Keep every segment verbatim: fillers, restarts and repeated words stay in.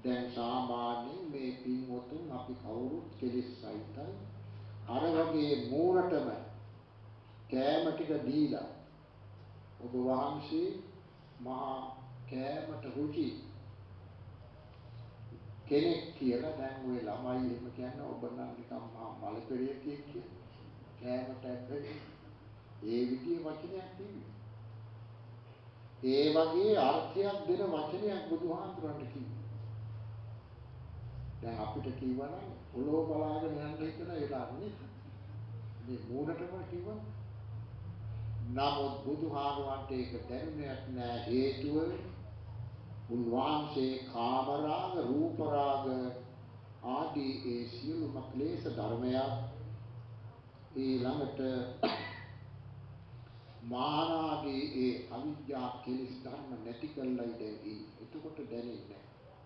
දැන් සාමාන්‍යයෙන් මේ පින්වතුන් අපි කවුරුත් කෙලෙස් සහිතයි. අර වගේ මූණටම කෑම ටික දීලා ඔබ වහන්සේ මහා කෑමට රුචි කෙනෙක් කියලා දැන් ওই ළමයි එහෙම කියන්නේ ඔබ නම් නිකන් මහා මලපෙරියෙක් කියලා. කෑමට ඇබ්බැහි. ඒ විදිහේ වචනයක් කිව්වේ. ඒ වගේ අර්ථයක් දෙන වචනයක් බුදුහාමුදුරන්ට කිව්වේ. දැන් අපිට කිව්වනම් ඔලෝ බලාගෙන යන්න හිතලා වෙලාන්නේ මේ මූණටම කිව්වා. නමුත් බුදුහාමුදුරන්ට ඒක දැනුනේ නැහැ හේතුව උන්වහන්සේ කාමරාග රූපරාග ආදී ඒ සියලුම ක්ලේශ ධර්මයන් ඊළඟට මානාදී ඒ අවිද්‍යා කෙලෙස් ධර්ම නැති කළයි දැන් ඉන්නේ. එතකොට දැනෙන්නේ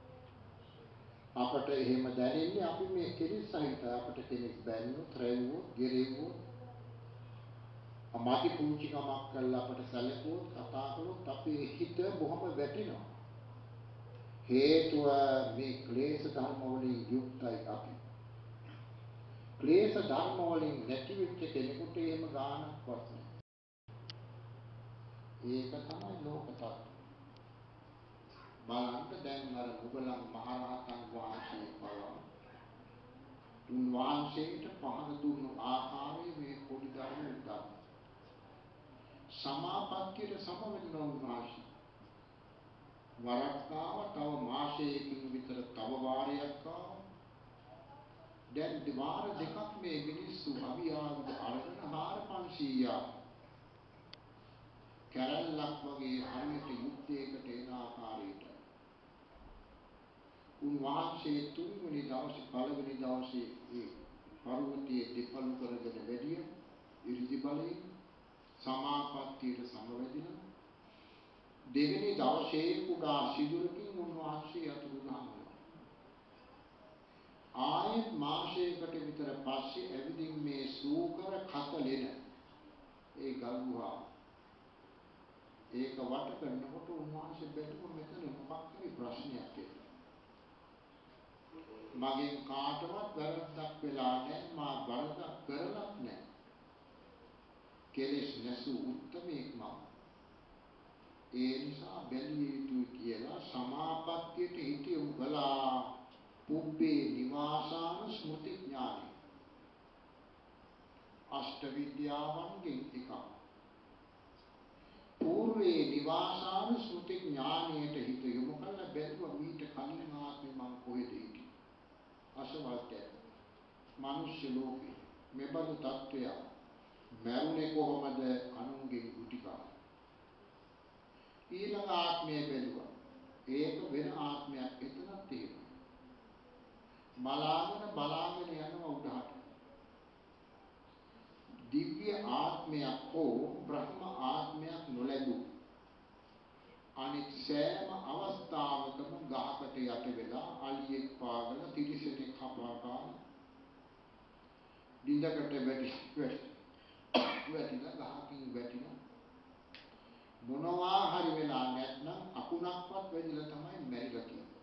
අපට එහෙම දැනෙන්නේ අපි මේ කෙලෙස් සහිත අපට කෙනෙක් බැන්නොත්, රැවුවොත්, ගෙරෙව්වොත්, අමාති පුංචි කමක් කළා අපට සැලකුවොත්, කතා කළොත් අපේ හිත බොහොම වැටෙනවා. හේතුව මේ ක්ලේශ ධර්ම වලින් යුක්තයි අපි. ක්ලේශ ධර්ම වලින් නැති වෙච්ච කෙනෙකුට එහෙම ගානක්වත් නැහැ. ඒක තමයි ලෝක තත්ත්වය. බලන්න දැන් අර මුගලන් මහරහතන් වහන්සේ බලන්න. උන්වහන්සේට පහන දුන්නු ආකාරයේ මේ පොඩි දරුවෝ උදා. සමාපත්තියට සමවෙන්න උන්වහන්සේ. වරක් ආව තව මාසයකින් විතර තව වාරයක් ආවා. දැන් වාර දෙකක් මේ මිනිස්සු අභියාවිද අරගෙන හාර පන්සීයක් කැරල්ලක් වගේ හරියට යුද්ධයකට එන ආකාරයට උන්වහන්සේ තුන්වෙනි දවසේ පළවෙනි දවසේ ඒ පර්වතයේ දෙපළු කරගෙන වැඩිය ඉරිදි බලයෙන් සමාපත්තියට සමවැදිලා දෙවෙනි දවසේ කුඩා සිදුරකින් උන්වහන්සේ අතුරු දහනවා. ආයෙත් මාසයකට විතර පස්සේ ඇවිදින් මේ සූකර කතලෙන ඒ ගල්ගුහා ඒක වට කරනකොට උන්වහන්සේ බැලුවා මෙතන මොකක් හරි ප්‍රශ්නයක් කියලා. මගෙන් කාටවත් වැරද්දක් වෙලා නැහැ, මා වරදක් කරලත් නැහැ. කෙලෙස් නැසූ උත්තමයෙක් මම. ඒ නිසා බැලිය යුතුයි කියලා සමාපත්තියට හිත යොමු කළා. පුබ්බේ නිවාසාන ස්මෘති ඥානය. අෂ්ට විද්‍යාවන්ගෙන් එකක්. పూర్වේ නිවාසාන ස්මෘති ඥානයට හිත යොමු කළ බැලුවා මීට කලින් ආත්මේ මම කොහෙද හිටියේ? අසවල්තේ. මිනිස්සු ලෝකේ මෙබඳු තත්ත්වයක් මරුනේ කොහොමද? අනුන්ගේ ගුටිකා. ඊළඟ ආත්මය බැලුවා. ඒක වෙන ආත්මයක් එතනක් තියෙනවා. බලාගෙන බලාගෙන යනවා උඩහට. දිව්‍ය ආත්මයක් හෝ බ්‍රහ්ම ආත්මයක් නොලැබු. අනිත් සෑම අවස්ථාවකම ගහකට යට වෙලා අලියෙක් පාගල තිරිසනෙක් කපාගා දිඳකට වැටි වැටිලා ගහකින් වැටිලා මොනවා හරි වෙලා නැත්නම් අකුණක්වත් වැදිලා තමයි මැරිලා තියෙන්නේ.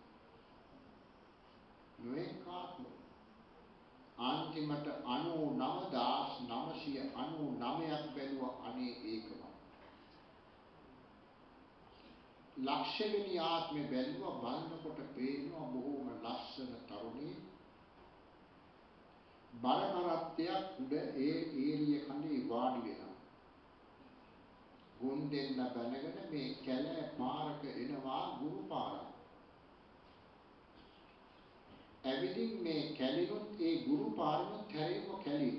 නොඑක ආත්ම අන්තිමට අනූනවදාස් නවසිය අනූනවයක් බැලුවා අනේ ඒකම. ලක්ෂවෙනි ආත්මේ බැලුවා බලනකොට පේනවා බොහොම ලස්සන තරුණිය. බරකරත්තයක් උඩ ඒ ඒරිය කඳේ වාඩි වෙනවා. ගොන් දෙන්න බැනගෙන මේ කැලෑ පාරක එනවා ගුරු පාරක්. ඇවිදින් මේ කැලිනුත් ඒ ගුරු පාරනුත් හැරෙව කැලිට.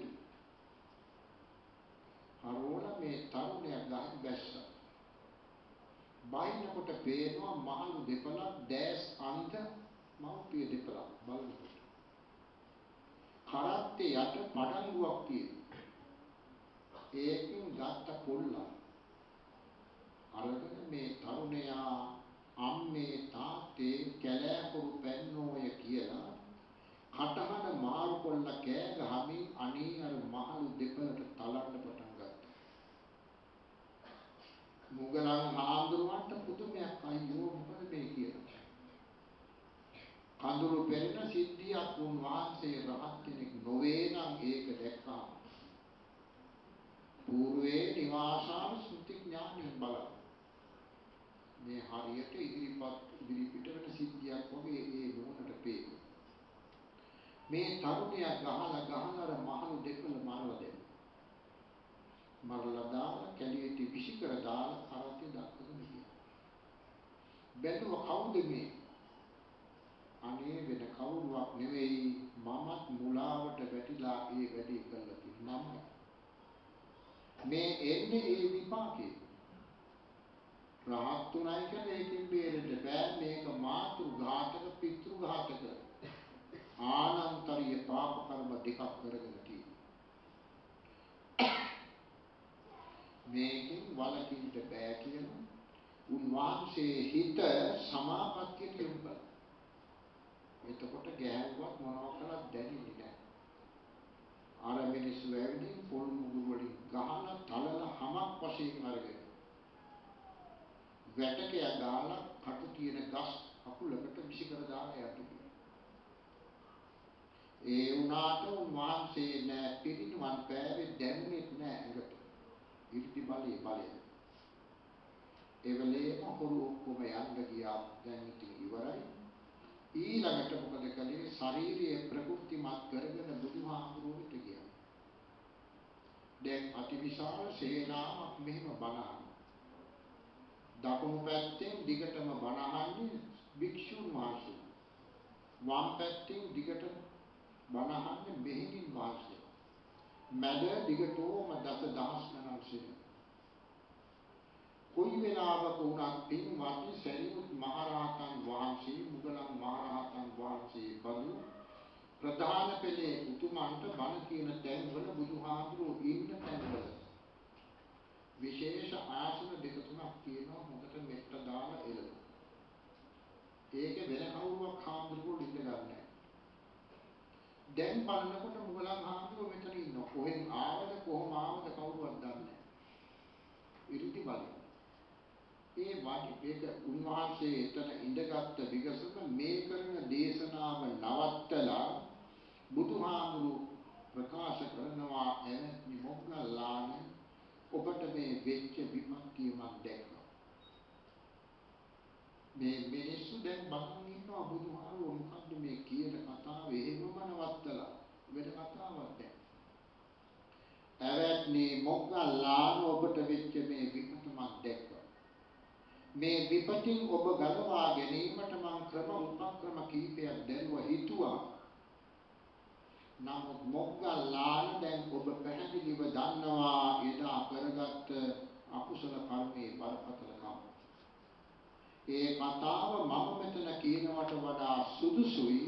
හරෝල මේ තරුණයා ගහින් බැස්සා. බයිනකොට පේනවා මහලු දෙපළක් දැස් අන්ත මව්පිය දෙපළක් බලනකොට. කරත්තේ යට පඩංගුවක් තියෙනවා. ඒකෙන් ගත්ත පොල්ලා අරගෙන මේ තරුණයා අම්මේ තාත්තේ කැලෑපුරු පැන්නෝය කියලා කටහඬ මාරු කොල්ල කෑ ගහමින් අනේ අර මහලු දෙපළට තලන්න පටන් ගත්තා. මුගලන් හාමුදුරුවන්ට පුදුමයක් අයියෝ මොකද මේ කියලා. කඳුළු පෙරෙන සිද්ධියක් උන්වහන්සේ රහත් කෙනෙක් නොවේ නම් ඒක දැක්කා. పూర్වේ නිවාසාන ස්මෘති ඥානෙන් බලන්න. මේ හරියට ඉදිරිපත් ඉදිරිපිට වෙන සිද්ධියක් වගේ ඒ නුවණට පේනවා. මේ තරුණිය ගහලා ගහලා අර මහලු දෙකල මරලා දෙන්න. මරලා දාලා කැලියට විසි කර දාලා කරත්තේ දක්වගෙන ගියා. බැලුව කවුද මේ? අනේ වෙන කවුරුවක් නෙවෙයි මමත් මුලාවට වැටිලා ඒ වැඩේ කළා කිව්වා. මම මේ එන්නේ ඒ විපාකේ. රහත් උනායි කියලා ඒකෙන් බේරෙන්න බෑ. මේක මාතෘ ඝාතක පිතෘ ඝාතක ආනන්තරීය පාප කර්ම දෙකක් කරගෙන තියෙනවා. මේකෙන් වළකින්න බෑ කියන උන්වහන්සේ හිත සමාපත්තියට යොමු කළා. එතකොට ගෑවුවත් මොනවා කළත් දැනෙන්නේ නැහැ. අර මිනිස්සු ඇවිදින් පොල් මුගුරු වලින් ගහලා තලලා හමක් වශයෙන් අරගෙන වැටකය ගාලා කටු තියෙන ගස් අකුලකට විසි කර දාලා යටි. ඒ උනාට උන්වහන්සේ නෑ පිරිනිවන් පෑවේ දැම්මේ නෑ ඇඟට. ඉර්ධි බලයේ බලය. ඒ වෙලේම හොරු ඔක්කොම යන්න ගියා. දැන් ඉතින් ඉවරයි. ඊළඟට මොකද කළේ? ශාරීරික ප්‍රකෘතිමත් කරගෙන බුදුහාමුදුරුවෝ වෙත ගියා. දැන් අතිවිශාල සේනාවක් මෙහෙම බණහන. දකුණු පැත්තෙන් දිගටම බණහන්නේ භික්ෂුන් වහන්සේ. වම් පැත්තෙන් දිගට බණහන්නේ මෙහෙණින් වහන්සේ. මැද දිගටම දස දහස් ගණන් සිටින. කොයි වෙලාවක වුණත් පින්වත් සරියුත් මහරහතන් වහන්සේ මුගලන් මහරහතන් වහන්සේ බඳු ප්‍රධාන පෙළේ උතුමන්ට බණ කියන තැන්වල බුදුහාමුදුරුවෝ ඉන්න තැන්වල විශේෂ ආසන දෙක තුනක් තියෙනවා හොඳට මෙට්ට දාලා එළන. ඒක වෙන කවුරුවක් හාමුදුරුවෝ ඉඳ ගන්නෑ. දැන් බලනකොට මුගලන් හාමුදුරුවෝ මෙතන ඉන්නවා. කොහෙන් ආවද කොහොම ආවද කවුරුවත් දන්නේ නැහැ. ඉරිදි බලයි. ඒ වාටි ඒක උන්වහන්සේ එතන ඉඳගත්ත විගසම මේ කරන දේශනාව නවත්තලා බුදුහාමුදුරුවෝ ප්‍රකාශ කරනවා එවැනි මොග්ගල්ලාන ඔබට මේ වෙච්ච විපත්තිය මම දැක්කා. මේ මිනිස්සු දැන් බලන් ඉන්නවා බුදුහාමුදුරුවෝ මොකද්ද මේ කියන කතාව එහෙමම නවත්තලා වෙන කතාවක් නැහැ. එවැනි මොග්ගල්ලාන ඔබට වෙච්ච මේ විපත මම දැක්කා. මේ විපතින් ඔබ ගලවා ගැනීමට මම ක්‍රම උපක්‍රම කීපයක් දැරුවා හිතුවා. නමුත් මොග්ගල්ලාන දැන් ඔබ පැහැදිලිව දන්නවා එදා කරගත් අකුසල කර්මයේ බරපතලකම. ඒ කතාව මම මෙතන කියනවට වඩා සුදුසුයි.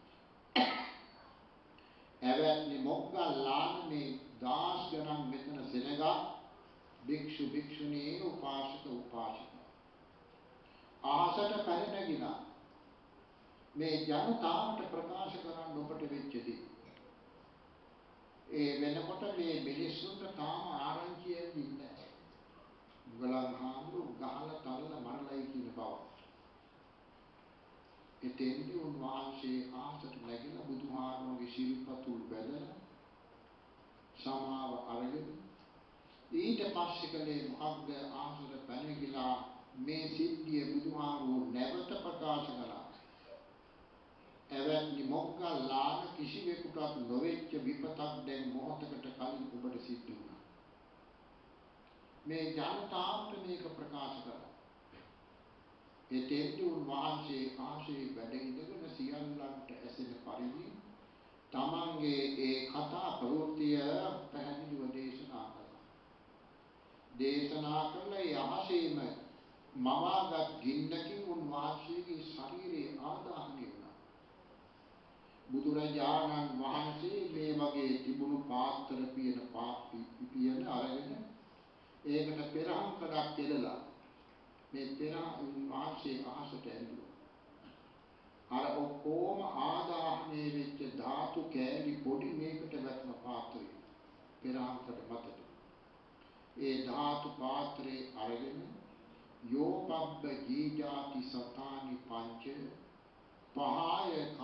එවැනි මොග්ගල්ලාන මේ දාස් ගණන් මෙතන සෙනග භික්ෂු භික්ෂුණී උපාසක උපාසිකා ආසට පැන නැගිලා මේ ජනතාවට ප්‍රකාශ කරන්න ඔබට වෙච්ච දේ. ඒ වෙනකොට මේ මිනිස්සුන්ට තාම ආරංචි එන්නේ නැහැ. මුගලන් හාමුදුරුවෝ ගහලා තල්ලා මරලයි කියන බව. එතෙන්දී උන්වහන්සේ ආසට නැගිලා බුදුහාමුදුරුවෝගේ සිල්පතුල් බැලලා සමාව අරගෙන ඊට පස්සේ කලේ මොකක්ද ආසට පැනගිලා මේ සිද්ධිය බුදුහාමුදුරුවෝ නැවත ප්‍රකාශ කළා. එවැනි මොග්ගල්ලාන කිසිවෙකුටත් නොවෙච්ච විපතක් දැන් මොහොතකට කලින් ඔබට සිද්ධ වුණා. මේ ජනතාවට මේක ප්‍රකාශ කළා. එතෙන්දී උන්වහන්සේ ආශේ වැඩ ඉඳගෙන සියල්ලන්ට ඇසෙන පරිදි තමන්ගේ ඒ කතා ප්‍රවෘත්තිය පැහැදිලිව දේශනා කළා. දේශනා කළේ යහසේම මවාගත් ගින්නකින් උන්වහන්සේගේ ශරීරයේ ආදාහනය වුණා. බුදුරජාණන් වහන්සේ මේ වගේ තිබුණු පාත්‍ර පියන පියන අරගෙන ඒකට පෙරහන් කඩක් කෙලලා මේ පෙරහන් වහන්සේ අහසට ඇල්ලුවා. අර ඔක්කොම ආදාහනය වෙච්ච ධාතු කෑලි පොඩි මේකට වැටෙන පාත්‍රය පෙරහන් කඩ මතට. ඒ ධාතු පාත්‍රේ අරගෙන යෝපබ්බ ජීජාති සතානි පංච පහය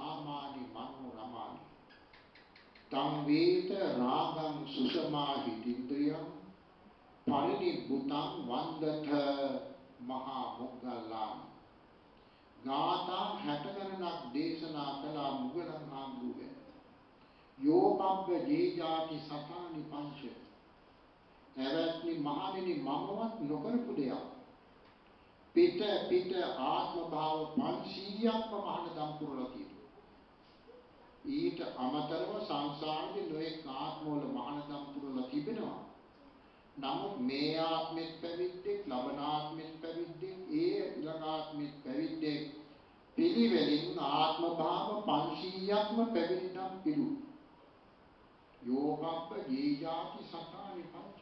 තං වේත රාගං සුසමා හිතින්ද්‍රියං පරිනිබ්බුතං වන්දත මහා මොග්ගල්ලාන. ගාථා හැට ගණනක් දේශනා කළා මුගලන් හාමුදුරුවෝ. යෝපබ්බ ජේජාති සතානි පංච. එවත්නි මහණෙනි මමවත් නොකරපු දෙයක්. පිට පිට ආත්ම භාව පන්සීයක්ම මහානදම් පුරලා තියෙනවා. ඊට අමතරව සංසාරේ නොඑක ආත්මවල මහානදම් පුරලා තිබෙනවා. නමුත් මේ ආත්මෙත් පැවිද්දෙක්, ලබන ආත්මෙත් පැවිද්දෙක්, ඒ ඊළඟ ආත්මෙත් පැවිද්දෙක් පිළිවෙලින් ආත්ම භාව පන්සීයක්ම පැවිදි නම් පිළු. යෝපබ්බ ජීජාති සතානි පංච.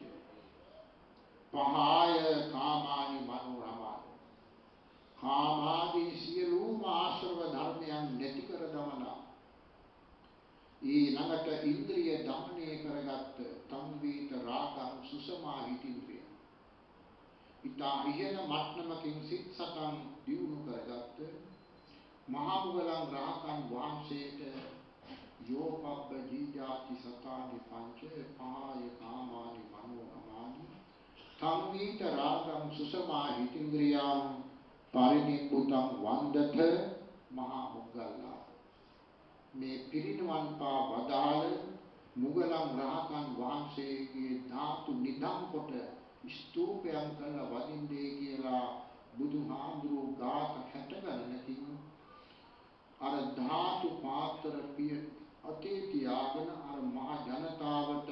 පහය කාමානි මනෝරමානි. කාමාදී සියලුම ආශ්‍රව ධර්මයන් නැති කර දමලා ඊළඟට ඉන්ද්‍රිය දමනය කරගත්ත තම්වීත රාගං සුසමා හිතින්ද්‍රිය. ඊතා ඉහළ මට්ටමකින් සිත් සතන් දියුණු කරගත්ත මහා මුගලන් රහතන් වහන්සේට යෝපබ්බ ජීජාති සතානි පංච පහය කාමානි මනෝරමානි තම්වීත රාගං සුසමා හිතින්ද්‍රියං පරිනිබ්බුතං වන්දත මහා මොග්ගල්ලා. මේ පිරිනිවන් පා වදාළ මුගලන් රහතන් වහන්සේගේ ධාතු නිධන් කොට ස්තූපයන් කළ වදින්නේ කියලා බුදුහාඳුරු ගාත හැට ගණනකින් අර ධාතු පාත්‍ර පිය අතේ තියාගෙන අර මහ ජනතාවට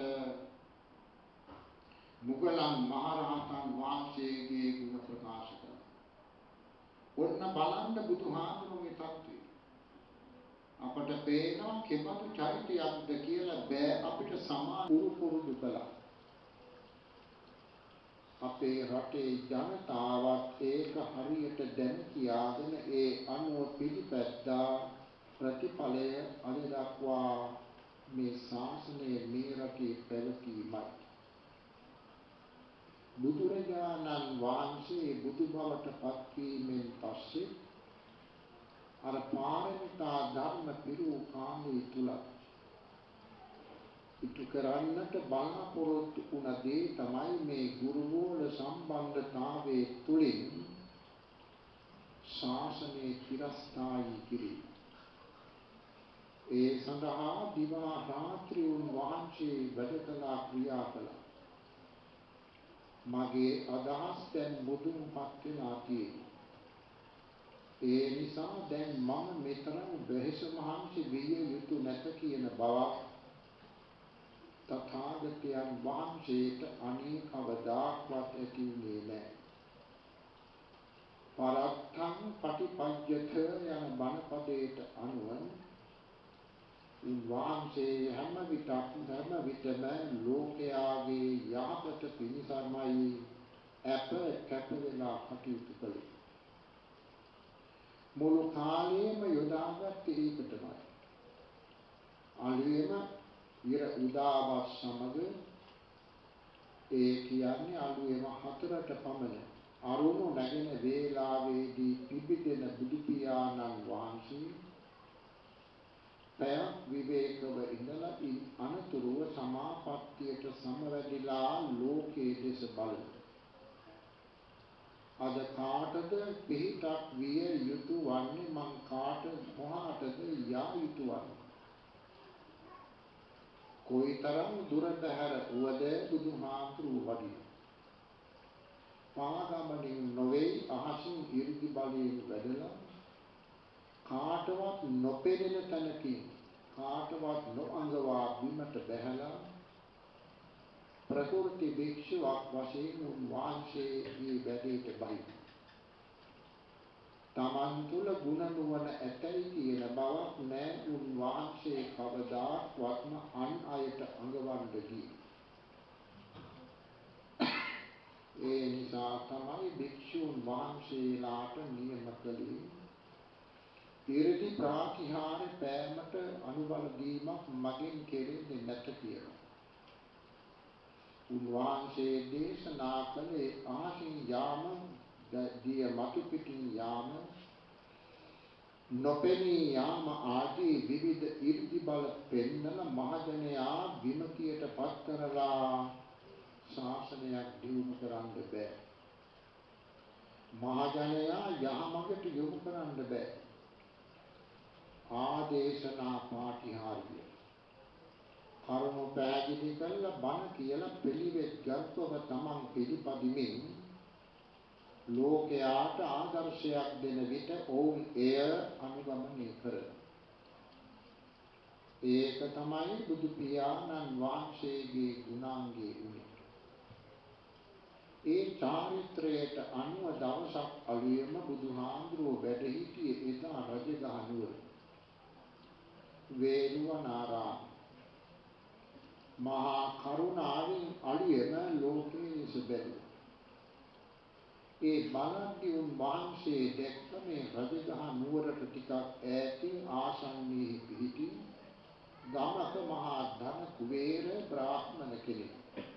මුගලන් මහරහතන් වහන්සේගේ ගුණ ප්‍රකාශ කළා. ඔන්න බලන්න බුදුහාඳුරුගේ තත්ත්වය. අපට පේනවා කෙබඳු චරිතයක්ද කියලා බෑ අපිට සමාන පුරුදු කළා. අපේ රටේ ජනතාවත් ඒක හරියට දැන කියාගෙන ඒ අනුව පිළිපැද්දා ප්‍රතිඵලය අද දක්වා මේ ශාසනය මේ රටේ පැවතීමයි. බුදුරජාණන් වහන්සේ බුදු බවට පත්වීමෙන් පස්සේ අර පාරමිතා ධර්ම පිරූ කාලය තුල ඉටු කරන්නට බලාපොරොත්තු වුණ දේ තමයි මේ ගුරුගෝල සම්බන්ධතාවයේ තුලින් ශාසනයේ චිරස්ථායී කිරීම. ඒ සඳහා දිවා රාත්‍රී උන් වහන්සේ වැඩ කළා ක්‍රියා කළා. මගේ අදහස් දැන් මුදුන්පත් වෙලා තියෙනවා. ඒ නිසා දැන් මම මෙතරම් වෙහෙස මහන්සි විය යුතු නැත කියන බවක් තථාගතයන් වහන්සේට අනේ කවදාක්වත් ඇති වුණේ නැහැ. පරත්තං පටිපජ්ජත යන බණ පදයට අනුව උන්වහන්සේ හැම විටක් හැම විටම ලෝකයාගේ යහපත පිණිසමයි අප කැප වෙලා කටයුතු කළේ. මුළු කාලයම යොදාගත්තේ ඒකටමයි. අලුයම ඉර උදාවත් සමග ඒ කියන්නේ අලුයම හතරට පමණ අරුණු නැගෙන වේලාවේදී පිබිදෙන බුදු පියාණන් වහන්සේ පැයක් විවේකව ඉඳලා අනතුරුව සමාපත්තියට සමවැදිලා ලෝකයේ දෙස බලන අද කාටද පිහිටක් විය යුතු වන්නේ මං කාට මොහාටද යා යුතු වන්නේ කොයිතරම් දුරට හැර වුවද බුදුහාමුදුරුවෝ වඩින පාගමනින් නොවේ අහසින් 이르දි බලයෙන් වැඩලා කාටවත් නොපෙනෙන තැනකින් කාටවත් නොඅඟවා බිමට බැහැලා ප්‍රකෘති භික්ෂුවක් වශයෙන් උන්වහන්සේගේ වැඩේට බයි. තමන් තුළ ගුණ නුවණ ඇතැයි කියන බවක් නැහැ උන්වහන්සේ කවදාත්වත්ම අන් අයට අඟවන්න ගියේ. ඒ නිසා තමයි භික්ෂුන් වහන්සේලාට නියම කළේ ඉරදි ප්‍රාතිහාර පෑමට අනුබල දීමක් මගින් කෙරෙන්නේ නැත කියලා. උන්වහන්සේ දේශනා කළේ අහසින් යාම දිය මතු පිටින් යාම නොපෙනී යාම ආදී විවිධ 이르දි බල පෙන්නන මහජනයා විමතියට පත් කරලා ශාසනයක් දියුණු කරන්න බෑ. මහජනයා යහමඟට යොමු කරන්න බෑ. ආදේශනා පාටිහාර්ය කරුණු පැහැදිලි කරලා බණ කියලා පිළිවෙත් ගරුකව තමන් පිළිපදිමින් ලෝකයාට ආදර්ශයක් දෙන විට ඔවුන් එය අනුගමනය කරනවා. ඒක තමයි බුදු පියාණන් වහන්සේගේ ගුණාංගයේ උනේ. ඒ චාරිත්‍රයට අනුව දවසක් අලුයම බුදුහාඳුරෝ වැඩ සිටියේ එදා රජගහ නුවර වේළුවනාරාම. මහා කරුණාවෙන් අලුයම ලෝකයේ දෙස බැලුවා. ඒ බලද්දී උන් වහන්සේ දැක්ක මේ රජගහ නුවරට ටිකක් ඈතින් ආසන්නයේ පිහිටි ගමක මහා ධන කුබේර බ්‍රාහ්මණ කෙනෙක්.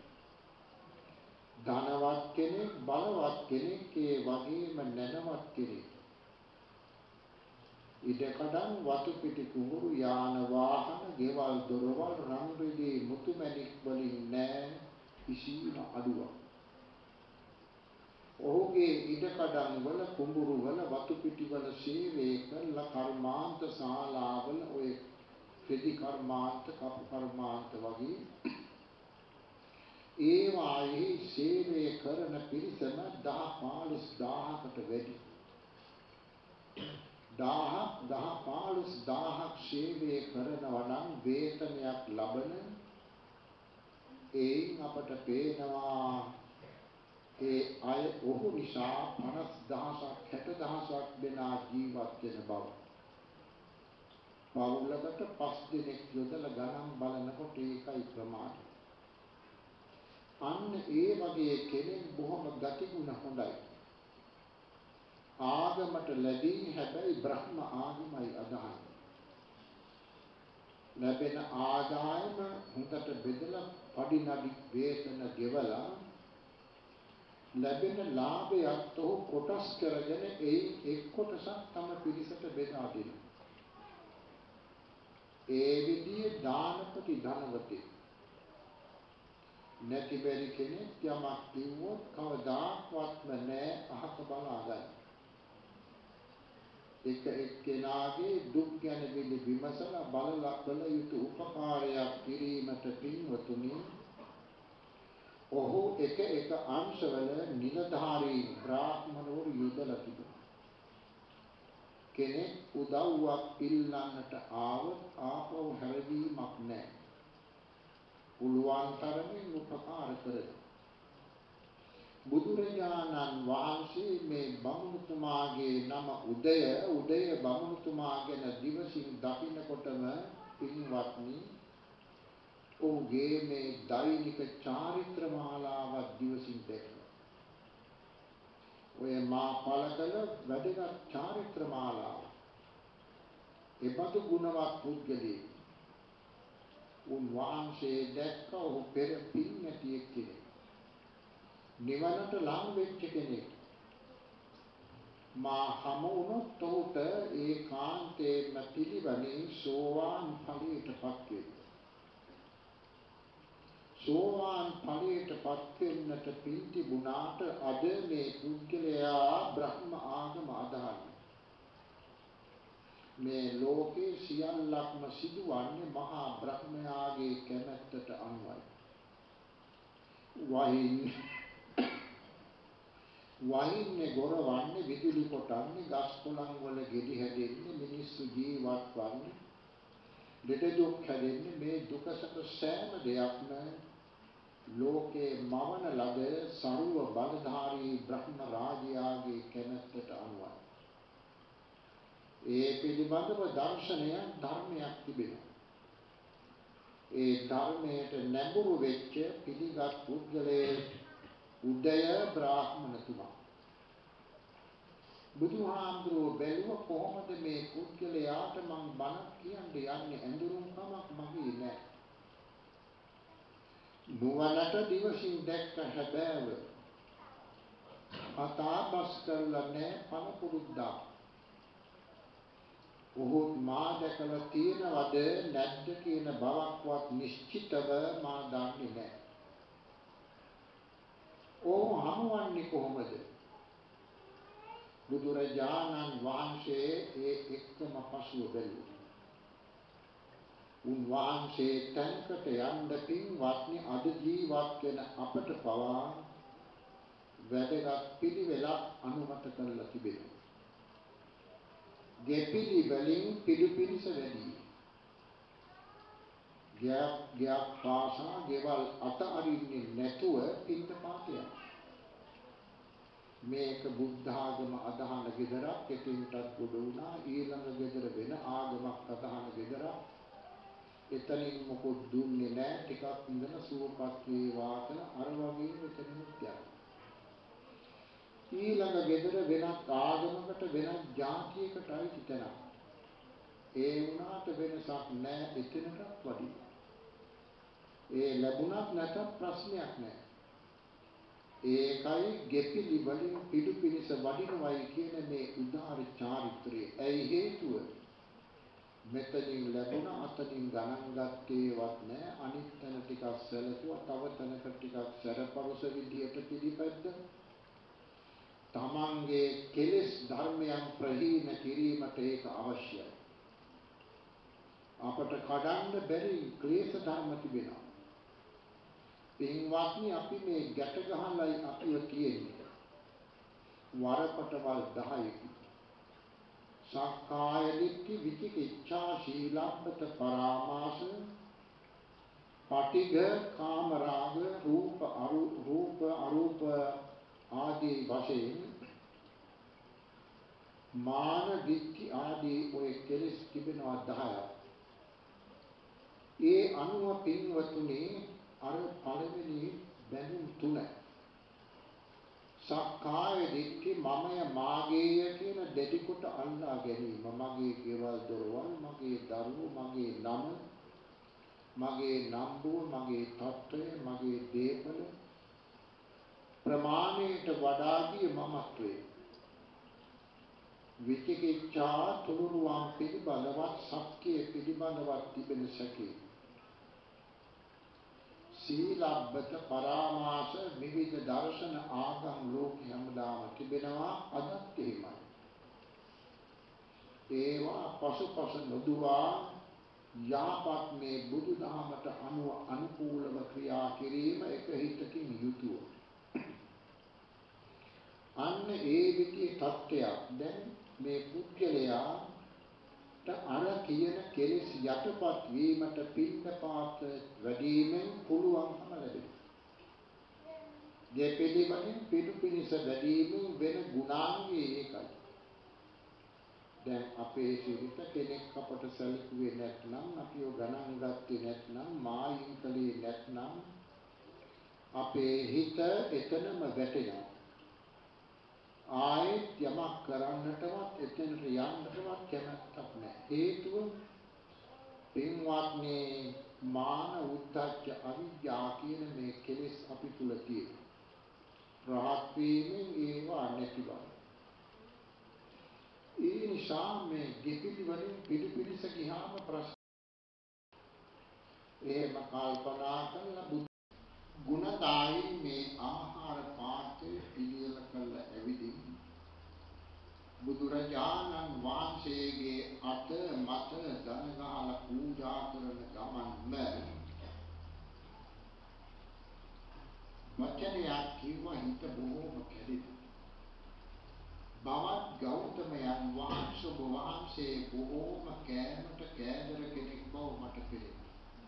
ධනවත් කෙනෙක්, බලවත් කෙනෙක්, ඒ වගේම නැනවත් කෙනෙක්. ඉඩකඩම් වතු පිටි කුඹුරු යාන වාහන ගෙවල් දොරවල් රන් රිදී මුතු මැණික් වලින් නෑ කිසිම අඩුවක්. ඔහුගේ ඉඩකඩම් වල කුඹුරු වල වතු පිටි වල සේවය කළ කර්මාන්ත ශාලාවල ඔය රෙදි කර්මාන්ත කපු කර්මාන්ත වගේ ඒ වායේ සේවය කරන පිරිසම දහ පහළොස් දාහකට වැඩි. දහයක් දහ පහළොස් දාහක් සේවය කරනවා නම් වේතනයක් ලබන එයින් අපට පේනවා ඒ අය ඔහු නිසා පනස් දහසක් හැට දහසක් දෙනා ජීවත් වෙන බව. පවුලකට පස් දෙනෙක් යොදලා ගණන් බලනකොට ඒකයි ප්‍රමාණය. අන්න ඒ වගේ කෙනෙක් බොහොම ගතිගුණ හොඳයි. ආගමට ලැබී හැබැයි බ්‍රහ්ම ආගමයි අදහන්නේ. ලැබෙන ආදායම හොඳට බෙදලා පඩි නඩි වේතන ගෙවලා ලැබෙන ලාභයත් ඔහු කොටස් කරගෙන එයින් එක් කොටසක් තම පිරිසට බෙදා දෙනවා. ඒ විදිහේ දානපති ධනවතෙක්. නැති බැරි කෙනෙක් යමක් කිව්වොත් කවදාක්වත්ම නෑ අහක බලාගන්න. එක එක්කෙනාගේ දුක් ගැන විමසලා බලලා කළ යුතු උපකාරයක් කිරීමට පින්වතුනි ඔහු එක එක අංශවල නිලධාරී බ්‍රාහ්මණවරු යොදලා තිබුණා. කෙනෙක් උදව්වක් ඉල්ලන්නට ආවොත් ආපහු හැරවීමක් නැහැ. පුළුවන් තරමින් උපකාර කරනවා. බුදුරජාණන් වහන්සේ මේ බමුණුතුමාගේ නම උදය උදය බමුණුතුමා ගැන දිවසින් දකින්නකොටම පින්වත්නි ඔහුගේ මේ දෛනික චාරිත්‍ර මාලාවක් දිවසින් දැක්කා. ඔය මා පළ කළ වැදගත් චාරිත්‍ර මාලාව. එබඳු ගුණවත් පුද්ගලයෙක් උන් වහන්සේ දැක්ක ඔහු පෙර පින් නැති කෙනෙක්. නිවනට ලං වෙච්ච කෙනෙක්. මා හමු වුණොත් ඔහුට ඒ කාන්තේම පිළිවලින් සෝවාන් ඵලයටපත් වෙනවා. සෝවාන් ඵලයටපත් වෙන්නට පින් තිබුණාට අද මේ පුද්ගලයා බ්‍රහ්ම ආගම අදහන්නේ. මේ ලෝකේ සියල්ලක්ම සිදුවන්නේ මහා බ්‍රහ්මයාගේ කැමැත්තට අනුවයි. වහින් වහින්නේ ගොරවන්නේ විදුලි කොටන්නේ ගස් කොළන් වල ගෙඩි හැදෙන්නේ මිනිස්සු ජීවත් වන්නේ දෙද දුක් හැදෙන්නේ මේ දුකසක සෑම දෙයක්ම ලෝකේ මවන ලද සරුව බලධාරී බ්‍රහ්ම රාජයාගේ කැමැත්තට අනුවයි. ඒ පිළිබඳව දර්ශනයක් ධර්මයක් තිබෙනවා. ඒ ධර්මයට නැඹුරු වෙච්ච පිළිගත් පුද්ගලයේ උදය බ්‍රාහ්මණතුමා. බුදුහාමුදුරුවෝ බැලුව කොහොමද මේ පුද්ගලයාට මං බණක් කියන්නේ යන්නේ ඇඳුරුම් කමක් මගේ නෑ. නුවණට දිවසින් දැක්ක හැබෑව කතා බස් කරලා නෑ පළපුරුද්දා. ඔහු මා දැකලා තියෙනවද නැද්ද කියන බවක්වත් නිශ්චිතව මා දන්නේ නැහැ. ඔහු හමුවන්නේ කොහොමද? බුදුරජාණන් වහන්සේ ඒ එක්කම පසුව බැලුවා. උන්වහන්සේ තැන්කට යන්න පින්වත්නි අද ජීවත් වෙන අපට පවා වැදගත් පිළිවෙලක් අනුමත කරලා තිබෙනවා. ගෙපිලි වලින් පිළිපිලිස වැඩි. ගයක් ගයක් පාසා ගෙවල් අත අරින්නේ නැතුව පින්ඳ පාතය. මේක බුද්ධ ආගම අදහන ගෙදරක් එකින්ටත් ගොඩ වුණා. ඊළඟ ගෙදර වෙන ආගමක් අදහන ගෙදරක්. එතනින් මොකොත් දුන්නේ නැහැ. ටිකක් ඉඳලා සුවපත් වේවා කියලා අර වගේ එතනින් යනවා. ඊළඟ ගෙදර වෙනත් ආගමකට වෙනත් ජාතියකට අයිති තැනක්. ඒ වුණාට වෙනසක් නැහැ. එතනටත් වඩිනවා. ඒ ලැබුණත් නැතත් ප්‍රශ්නයක් නැහැ. ඒකයි ගෙපිලි වලින් පිළිපිලිස වඩිනවයි කියන මේ උදාාර චාරිත්‍රය. ඇයි හේතුව? මෙතනින් ලැබුණ අතනින් ගණන් ගත්තේවත් නැහැ. අනිත් තැන ටිකක් සැලකුවා. තව තැනක ටිකක් සැරපරුස විදියට පිළිපැද්ද. තමන්ගේ කෙලෙස් ධර්මයන් ප්‍රහීන කිරීමට ඒක අවශ්‍යයි. අපට කඩන්න බැරි ක්ලේශ ධර්ම තිබෙනවා. පින්වත්නි අපි මේ ගැට ගහලයි අපිව තියෙන්නේ. වරපටවල් දහයකි. සක්කාය දිට්ඨි විචිකිච්ඡා ශීලබ්බත පරාමාස පටිඝ කාමරාග රූප අරු රූප අරූප ආදී වශයෙන් මාන දිට්ඨි ආදී ඔය කෙලෙස් තිබෙනවා දහයක්. ඒ අනුව පින්වතුනි අර පළවෙනි බැඳුම් තුන සක්කාය දිට්ඨි මමය මාගේය කියන දෙටි කොට අල්ලා ගැනීම. මගේ ගෙවල් දොරවල්, මගේ දරුවෝ, මගේ නම, මගේ නම්බුව, මගේ තත්ත්වය, මගේ දේපල ප්‍රමාණයට වඩා ගිය මමත්වයේ විචිකිච්ඡා තුනුරුවන් පිළිබඳවත් සත්‍ය පිළිබඳවත් තිබෙන සැකේ සීලබ්බත පරාමාස විවිධ දර්ශන ආගම් ලෝකේ හැමදාම තිබෙනවා. අදත් එහෙමයි. ඒවා පසුපස නොදුවා යහපත් මේ බුදුදහමට අනුව අනුකූලව ක්‍රියා කිරීම එක හිතකින් යුතුය. අන්න ඒ විදිහේ තත්ත්වයක් දැන් මේ පුද්ගලයාට අර කියන කෙලෙස් යටපත් වීමට පින්නපාත වැඩිමෙන් පුළුවන්කම ලැබෙනවා. දෙපිලි වලින් පිළිපිලිස වැඩිමෙන් වෙන ගුණාංගය ඒකයි. දැන් අපේ සිරිත කෙනෙක් අපට සැලකුවේ නැත්නම්, අපිව ගණන් ගත්තේ නැත්නම්, මායින් කලේ නැත්නම් අපේ හිත එතනම වැටෙනවා. ආයෙත් යමක් කරන්නටවත් එතනට යන්නටවත් කැමැත්තක් නැහැ. හේතුව පින්වත්නි මාන උද්ධච්ච අවිජ්ජා කියන මේ කෙලෙස් අපි තුල තියෙනවා. රහත් වීමෙන් ඒවා නැති බව. ඒ නිසා මේ ගෙපිලි වලින් පිළිපිලිස ගියාම ප්‍රශ්න. එහෙම කල්පනා කරලා ගුණදායි මේ ආහාර පාත්‍රය පිළියෙල කළ ඇවිදින් බුදුරජාණන් වහන්සේගේ අත මත දන ගහලා පූජා කරන ගමන්ම වචනයක් කිව්ව හිත බොහෝම කැඩෙනවා. බවත් ගෞතමයන් වහන්සේ වහන්සේ බොහෝම කෑමට කෑදර කෙනෙක් බව මට පෙරේ.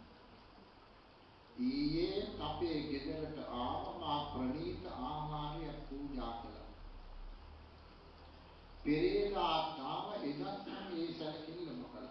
ඊයේ අපේ ගෙදරට ආව මා ප්‍රණීත ආහාරය පූජා කළා. පෙරේදා තාම එදත් මේ සැලකිලිම කළා.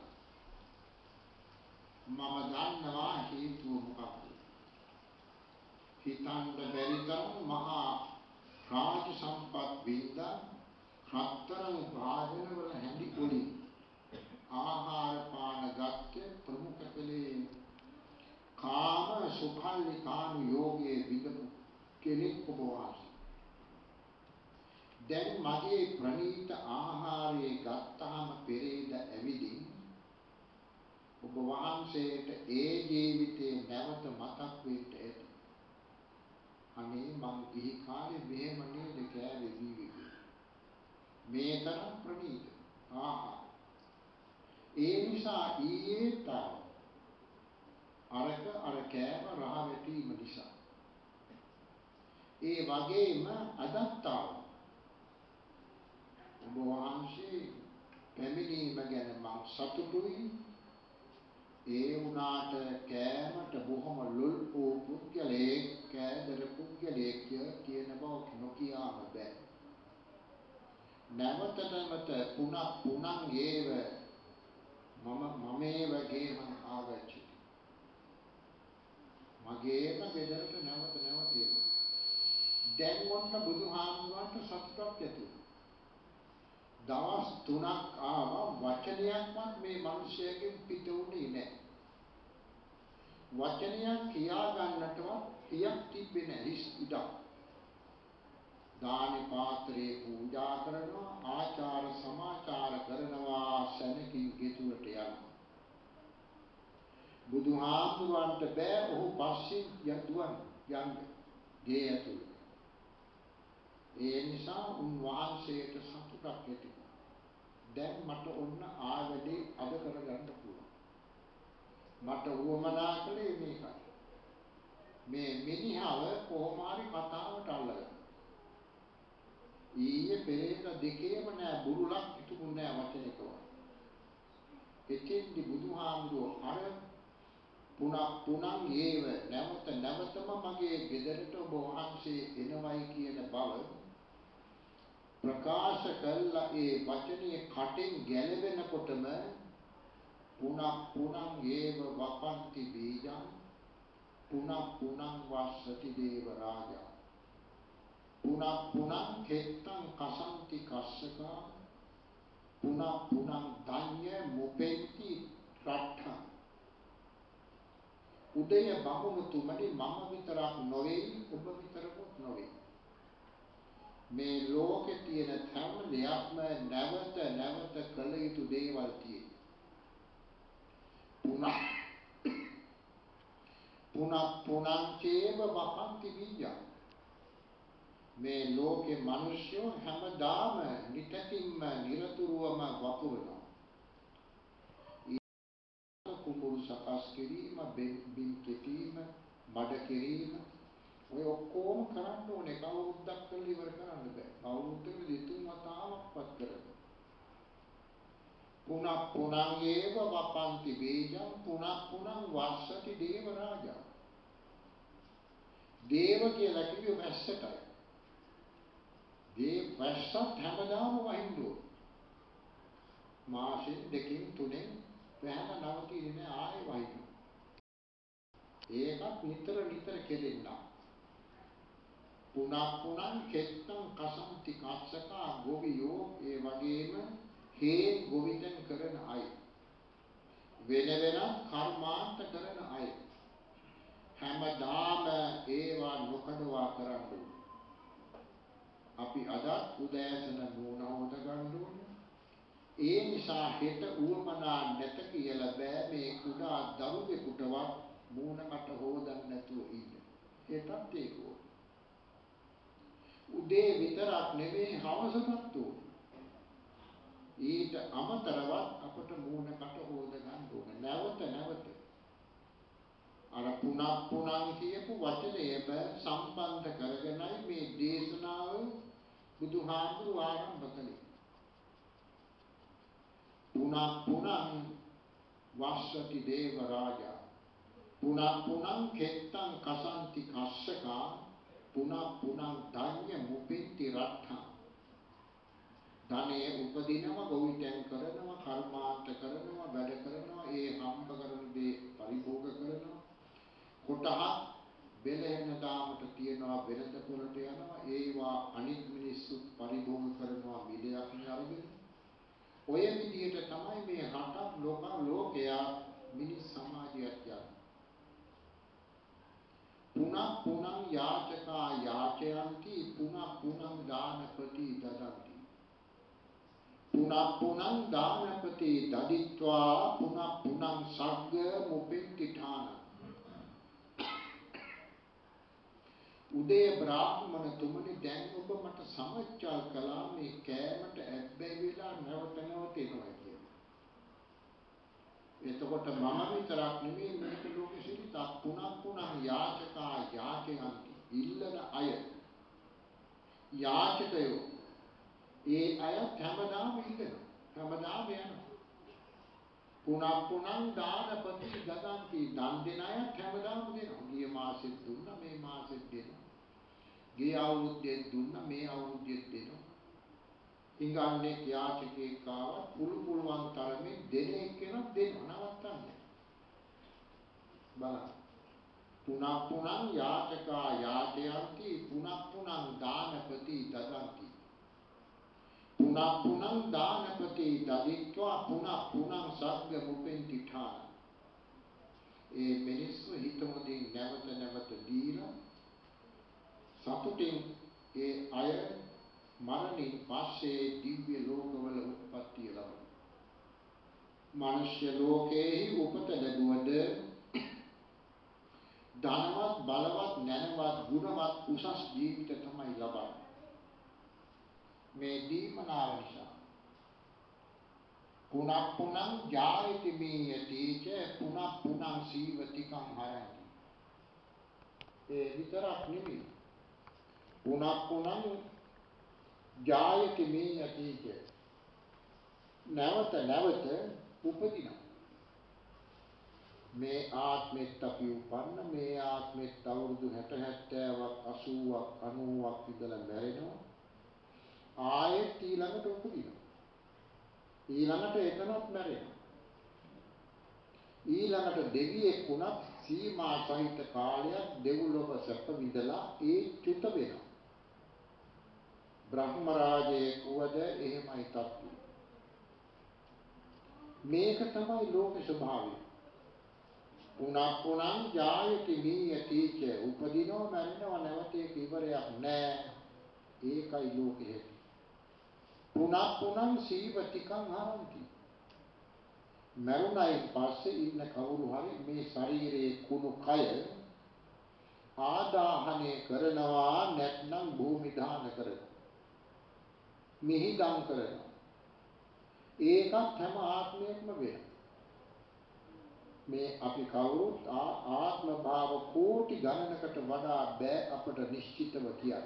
මම දන්නවා හේතුව මොකක්ද. හිතන්න බැරි තරම් මහා රාජ සම්පත් වින්දා හතරම භාජනවල හැඳි පොඩි ආහාර පාන ගත්ත ප්‍රමුඛ කලේ කාම සුඛල්ලිකානු යෝගයේ විදපු කෙනෙක් ඔබ වහන්සේ. දැන් මගේ ප්‍රණීත ආහාරයේ ගත්තාම පෙරේද ඇවිදින් ඔබ වහන්සේට ඒ ජීවිතේ නැවත මතක් වෙන්න ඇති. අනේ මං ගිහි කාලේ මෙහෙම නේද කෑවේ බීවේ. මේ තරම් ප්‍රණීත ආහාර. ඒ නිසා ඊයේ තාම අරක අර කෑම රහ වැටීම නිසා. ඒ වගේම අදත් තාම ඔබ වහන්සේ පැමිණීම ගැන මං සතුටුයි. ඒ වුණාට කෑමට බොහොම ලොල් වූ පුද්ගලයෙක් කෑදර පුද්ගලයෙක් කියන බව නොකියාම බෑ. නැවත නැවත පුනක් පුනං ඒව මම මමේ වගේ මං ආගච්ඡති. මගේම ගෙදරට නැවත නැවත එනවා. දැන් ඔන්න බුදුහාමුදුරන්ට සතුටක් ඇති වුණා. දවස් තුනක් ආවා වචනයක්වත් මේ මිනිසයාගෙන් පිට වුණේ නැහැ. වචනයක් කියා ගන්නටවත් පියක් තිබෙන්නේ නැහැ. හිස් ඉඩක්. දානි පාත්‍රේ පූජා කරනවා, ආචාර සමාචාර කරනවා, සැනකින් ගෙතුලට යනවා. බුදුහාමුදුරන්ට බෑ ඔහු පස්සින් යතුවන් යන්න ගේ ඇතුළේ. ඒ නිසා උන්වහන්සේට සතුටක් ඇති. දැන් මට ඔන්න ආවැඩේ අද කරගන්න පුළුවන්. මට උවමනා කළේ මේකයි. මේ මිනිහව කොහොම හරි කතාවට අල්ලගන්න. ඊයේ පෙරේද දෙකේම නෑ බුරුලක් හිටුුනේ නෑ වචනකව. එතෙන්දි බුදුහාමුදුරුවෝ අර පුනක් පුනං ඒව නැවත නැවතම මගේ ගෙදරට ඔබ වහන්සේ එනවයි කියන බව ප්‍රකාශ කළා. ඒ වචනේ කටෙන් ගැලවෙනකොටම පුනක් පුනං ඒව වපන්ති බීජං පුනක් පුනං වස්සති දේව රාජා පුනක් පුනං කෙත්තං කසන්ති කස්සකා පුනක් පුනං ධඤ්ඤ මුපෙන්ති රට්ඨං. උදය බමුණුතුමනි මම විතරක් නොවේ ඔබ විතරකුත් නොවේ. මේ ලෝකේ තියෙන හැම දෙයක්ම නැවත නැවත කළ යුතු දේවල් තියෙනවා. පුනක් පුනක් පුනං චේව වපන්ති බීජං. මේ ලෝකේ මිනිස්සු හැමදාම නිතකින්ම නිරතුරුවම වපුරනවා. කුඹුරු සකස් කිරීම, බිම් කෙටීම, මඩ කිරීම ඔය ඔක්කොම කරන්න ඕනේ. කවුරුද්දක් කරලා ඉවර කරන්න බෑ. කවුරුද්දක දෙතුන් වතාවක්වත් කරන්න. පුනක් පුනං ඒව වපන්ති බීජං පුනක් පුනං වස්සති දේව රාජා. දේව කියලා කිව්වේ වැස්සටයි. දේව වැස්සත් හැමදාම වහින්න මාසෙන් දෙකකින් තුනෙන් වැහම නවතින්නේ නැහැ ආයෙ වහින්න. ඒකත් නිතර නිතර කෙරෙන්න. පුනක් පුනං කෙත්තං කසන්ති කස්සකා ගොවියෝ ඒ වගේම හේ ගොවිතැන් කරන අය. වෙන වෙනත් කර්මාන්ත කරන අය. හැමදාම ඒවා නොකඩවා කරන්න. අපි අද උදෑසන නුවණ හොද ගන්න ඕනේ. ඒ නිසා හෙට උවමනා නැත කියලා බෑ මේ කුඩා දරුවෙකුටවත් මූණකට හොදන්න නැතුව ඉන්න. හෙටත් ඒක උදේ විතරක් නෙමෙයි හවසටත් ඕනේ. ඊට අමතරවත් අපට මූණකට හොද ගන්න ඕනේ. නැවත නැවත අර පුනක් පුනං කියපු වචනයම සම්බන්ධ කරගෙනයි මේ දේශනාව බුදුහාමුදුරුවෝ ආරම්භ කළේ. පුනක් පුනං වස්සති දේව රාජා පුනක් පුනං කෙත්තං කසන්ති කස්සකා පුනක් පුනං ධඤ්ඤ මුපෙන්ති රට්ඨං. ධනෙ උපදිනව ගොවිතැන් කරනවා කර්මාන්ත කරනවා වැඩ කරනවා ඒ හම්බ කරන දේ පරිභෝග කරනවා කොටහක් බෙලෙන දාමට තියනවා වෙනද පොරට යනවා ඒවා අනිත් මිනිස්සු පරිභෝග කරනවා මිලයක් නරගෙන ඔය විදිහට තමයි මේ රටක් ලෝක ලෝකයා මිනිස් සමාජයක් යන්නේ. පුනක් පුනක් පුනං යාචකා යාචයන්ති පුනක් පුනං දානපති දදන්ති පුනක් පුනං දානපති දදිත්වා පුනක් පුනං සග්ග මුපෙන්ති ඨාන උදේ බ්‍රාහ්මණ තුමනි දැන් ඔබ මට සමච්චල් කළා මේ කෑමට ඇබ්බැහි වෙලා නැවත නැවත එනවා කියලා. එතකොට මම විතරක් නෙමෙයි මේක ලෝකෙ සිටිත පුනක් පුනං යාචකා යාචයන්ති ඉල්ලන අය යාචකයෝ ඒ අය හැමදාම ඉල්ලනවා හැමදාම යනවා පුනක් පුනං දානපති දදන්ති දන් දෙන අය හැමදාම දෙනවා ගිය මාසෙත් දුන්නා මේ මාසෙත් දෙනවා ගිය අවුරුද්දේ දුන්නා මේ අවුරුද්දේත් දෙනවා ඉංගන්නේ යාචකේ කාවත් පුළු පුළුවන් තරමේ දෙන එක්කෙනෙක් දෙනවා නවත්තන්නේ බලන්න පුනක් පුනං යාචකා යාචයන්ති පුනක් පුනං දානපති දදන්ති පුනක් පුනං දානපති දදිත්වා පුනක් පුනං සග්ග මුපෙන්ති ඨාන ඒ මිනිස්සු හිතමුදින් නැවත නැවත දීලා සතුටින් ඒ අය මරණින් පස්සේ දිව්‍ය ලෝකවල උත්පත්තිය ලබන මනුෂ්‍ය ලෝකයේ උපත ලැබුවද ධනවත් බලවත් නැනවත් ගුණවත් උසස් ජීවිත තමයි ලබන්නේ මේ දීමනාව නිසා පුනක් පුනං ජායති මීයතිච පුනක් පුනං සීවතිකං හරಂತಿ ඒ විතරක් නෙමෙයි පුනක් පුනං ජායති මීයතිච නැවත නැවත උපදිනවා මේ ආත්මෙත් අපි උපන්න මේ ආත්මෙත් අවුරුදු හැට හැත්තෑවක් අසූවක් අනූවක් ඉඳලා මැරෙනවා ආයෙත් ඊළඟට උපදිනවා ඊළඟට එතනත් මැරෙනවා ඊළඟට දෙවියෙක් වුණත් සීමා සහිත කාලයක් දෙව්ලොව සැප විඳලා ඒ චුත වෙනවා බ්‍රහ්ම රාජයෙක් වුවද එහෙමයි තත්ත්වය මේක තමයි ලෝක ස්වභාවය පුනක් පුනං ජායති මීයතිච උපදිනවා මැරෙනවා නැවත ඒක ඉවරයක් නෑ ඒකයි ලෝකයේ පුනක් පුනං සීවතිකං හරಂತಿ මරුණයින් පස්සේ ඉන්න කවුරු හරි මේ ශරීරයේ කුණු කය ආදාහනය කරනවා නැත්නම් භූමි දාන කරනවා මිහිදම් කරනවා ඒකත් හැම ආත්මයකම වෙනවා මේ අපි කවුරුත් ආත්ම භාව කෝටි ගණනකට වඩා බෑ අපට නිශ්චිතව කියන්න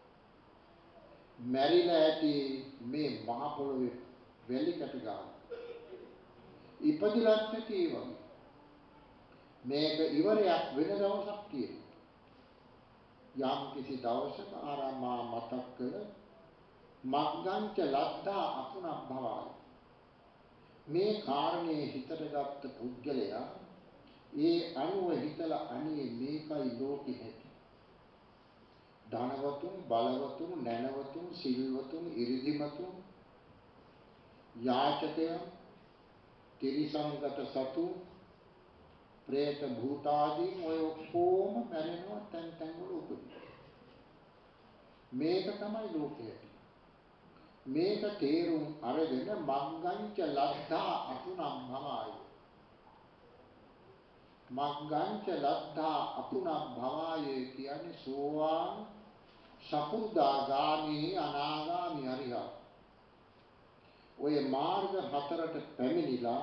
මැරිලා ඇති මේ මහ පොළොවේ වැලි කැට ගන්න ඉපදිලත් නැති ඒ වගේ මේක ඉවරයක් වෙන දවසක් තියෙනවා යම් කිසි දවසක ආරාමා මතක් කළ මග්ගංච ලද්දා අපුණක් භවයි මේ කාරණේ හිතට ගත්ත පුද්ගලයා ඒ අනුව හිතලා අනේ මේකයි ලෝකෙ හැටි ධනවතුන් බලවතුන් නැනවතුන් සිල්වතුන් ඉරිදිමතුන් යාචකයන් තිරිසංගත සතු പ്രേත භූතාදී ඔය ඔක්කොම මැරෙනවා තැන් තැන් වල උපදින මේක තමයි ලෝකය මේක තේරුම් අරගෙන මග්ගංච ලද්දා අපුනම් භවයි මග්ගංච ලද්දා අපුනම් භවය කියන්නේ සෝවාන් සකු르දාගාමි අනාගාමි අරිහත් ඔය මාර්ග හතරට පැමිණිලා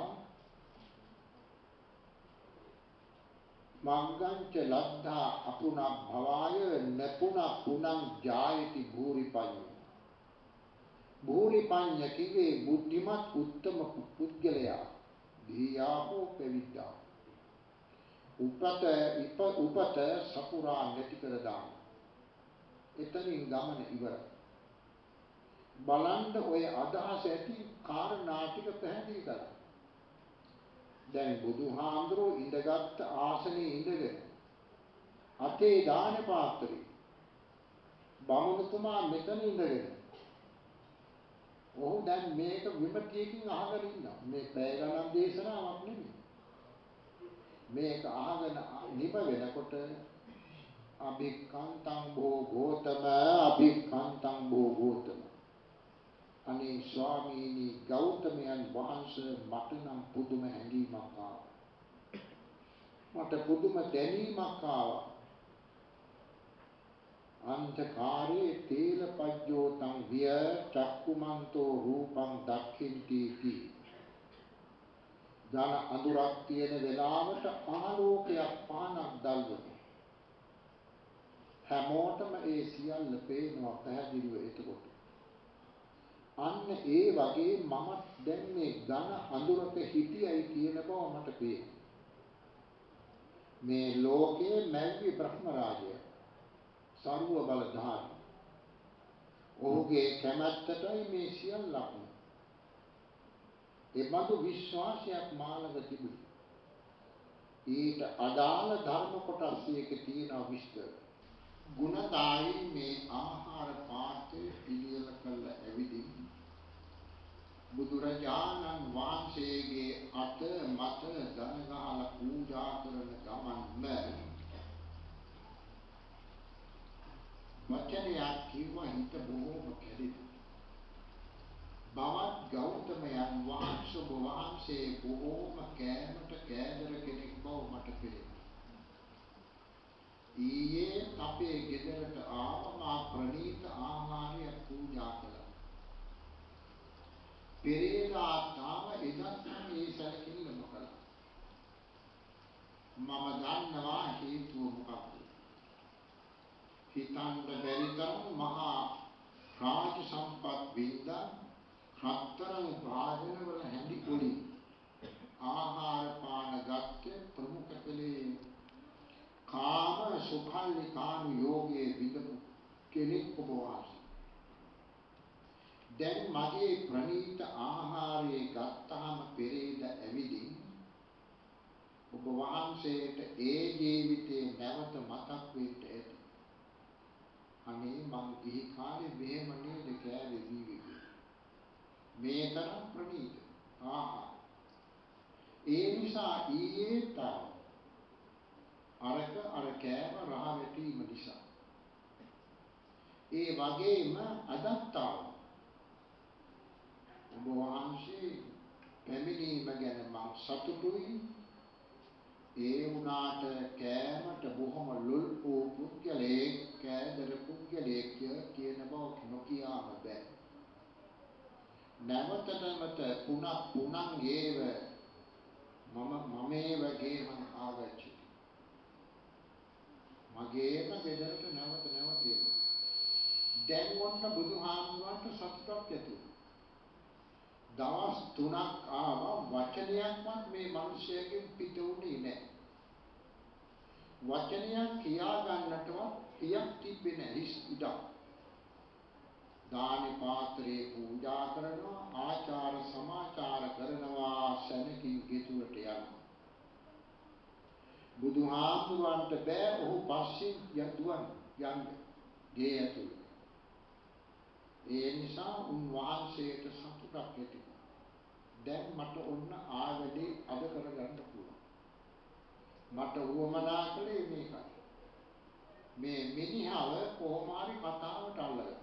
මග්ගංච ලද්දා අපුනම් භවය නපුන පුනං ජායති භූරිපඤ්ඤ භූරිපඤ්ඤ කිවේ බුද්ධිමත් උත්තම පුද්ගලයා දීයාපෝ පෙවිද්දා උපත ඉප උපත සපුරා නැති කර දාන එතනින් ගමන ඉවරයි බලන්න ඔය අදහස ඇති කාරණා ටික පැහැදිලි කරලා දැන් බුදුහාඳුරෝ ඉඳගත් ආසනේ ඉඳගෙන අතේ දාන පාත්‍රය බමුණුතුමා මෙතන ඉඳගෙන ඔහු දැන් මේක විමතියකින් අහගෙන ඉන්නවා මේ පැය ගණන් දේශනාවක් නෙමෙයි මේක අහගෙන නිම වෙනකොට අභික්ඛන්තං භෝ ගෝතම අභික්ඛන්තං භෝ ගෝතම. අනේ ස්වාමීනි ගෞතමයන් වහන්සේ මට නම් පුදුම හැඟීමක් ආවා. මට පුදුම දැනීමක් ආවා. අන්ධකාරේ තේලපජ්ජෝ තං විය චක්කුමන්තෝ රූපං දක්ඛින්ති කි. ධන අඳුරක් තියෙන වෙලාවට ආලෝකයක් පහනක් දැල්වෙනවා. හැමෝටම ඒ සියල්ල පේනවා පැහැදිලිව එතකොට. අන්න ඒ වගේ මම දැන් මේ ඝන අඳුරක හිටියයි කියන බව මට පේනවා. මේ ලෝකයේ මැව්වි බ්‍රහ්ම රාජය සර්ව බලධාරී. ඔහුගේ කැමැත්තටයි මේ සියල්ලක්ම. ඒ බඳු විශ්වාසයක් මාළඟ තිබුණා. ඊට අදාළ ධර්ම කොටස් එකේ තියෙන විස්තර. ගුණදායි මේ ආහාර පාත්‍රය පිළියෙල කළ ඇවිදින් බුදුරජාණන් වහන්සේගේ අත මත දන ගහලා පූජා කරන ගමන්ම වචනයක් කිව්ව හිත බොහෝම කැඩෙනවා. බවත් ගෞතමයන් වහන්සේ වහන්සේ බොහෝම කෑමට කෑදර කෙනෙක් බව මට පෙනෙනවා. ඊයේ අපේ ගෙදරට ආව මා ප්‍රණීත ආහාරය පූජා කළා. පෙරේදා තාම එදත් මම ඒ සැලකිල්ල නොකළා. මම දන්නවා හේතුව මොකක්ද. හිතන්න බැරි තරම් මහා රාජ සම්පත් වින්දා හතරන් භාජනවල හැඳි පොඩි ආහාර පාන ගත්තේ ප්‍රමුඛ කලේ කාම සුඛල්ලි කාණු යෝගයේ විදපු කෙනෙක් ඔබ වහන්සේ. දැන් මගේ ප්‍රණීත ආහාරයේ ගත්තාම පෙරේද ඇවිදින් ඔබ වහන්සේට ඒ ජීවිතේ නැවත මතක් වෙන්න ඇති. අනේ මං ගිහි කාලේ මෙහෙම නේද කෑවේ දීවිද. මේ තරම් ප්‍රණීත ආහාර. ඒ නිසා ඊයේ තා අරක අර කෑම රහ වැටීම නිසා. ඒ වගේම අදත්තා ඔබ වහන්සේ පැමිණීම ගැන මං සතුටුයි. ඒ වුණාට කෑමට බොහොම ලොල් වූ පුද්ගලයෙක් කෑදර පුද්ගලයෙක් කියන බව නොකියාම බෑ. නැවත නැවත පුනක් පුනං ඒව මම මමේ වගේ මං ආගච්චි. මගේම ගෙදරට නැවත නැවත එනවා. දැන් වොන්න බුදුහාමුදුරන්ට සතුටක් ඇති වුණා. දවස් තුනක් ආවා වචනයක්වත් මේ මිනිසයාගෙන් පිට වුණේ නැහැ. වචනයක් කියා ගන්නටවත් පියක් තිබෙන්නේ නැහැ. හිස් ඉඩක්. දානි පාත්‍රේ පූජා කරනවා ආචාර සමාචාර කරනවා සැනකින් ගෙතුවට යනවා. බුදුහාමුදුරන්ට බෑ ඔහු පස්සේ යතුවන් යන්න ගේ ඇතුළේ. ඒ නිසා උන්වහන්සේට සතුටක් ඇති. දැන් මට ඔන්න ආවැඩේ අද කරගන්න පුළුවන්. මට උවමනා කළේ මේකයි. මේ මිනිහව කොහොම හරි කතාවට අල්ලගන්න.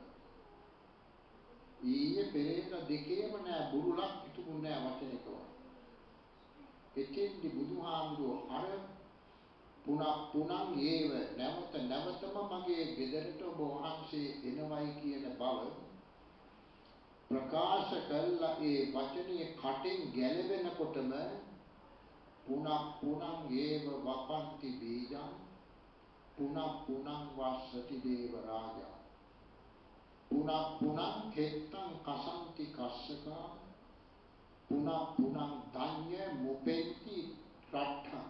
ඊයේ පෙරේද දෙකේම නෑ බුරුලක් හිටුුනේ නෑ වචනේකව. එතෙන්දි බුදුහාමුදුරුවෝ අර පුනක් පුනං ඒව නැවත නැවතම මගේ ගෙදරට ඔබ වහන්සේ එනවයි කියන බව ප්‍රකාශ කළා. ඒ වචනේ කටෙන් ගැලවෙනකොටම පුනක් පුනං ඒව වපන්ති බීජං පුනක් පුනං වස්සති දේව රාජා පුනක් පුනං හෙත්තං කසන්ති කස්සකා පුනක් පුනං ධඤ්ඤ මුපෙන්ති රට්ඨං.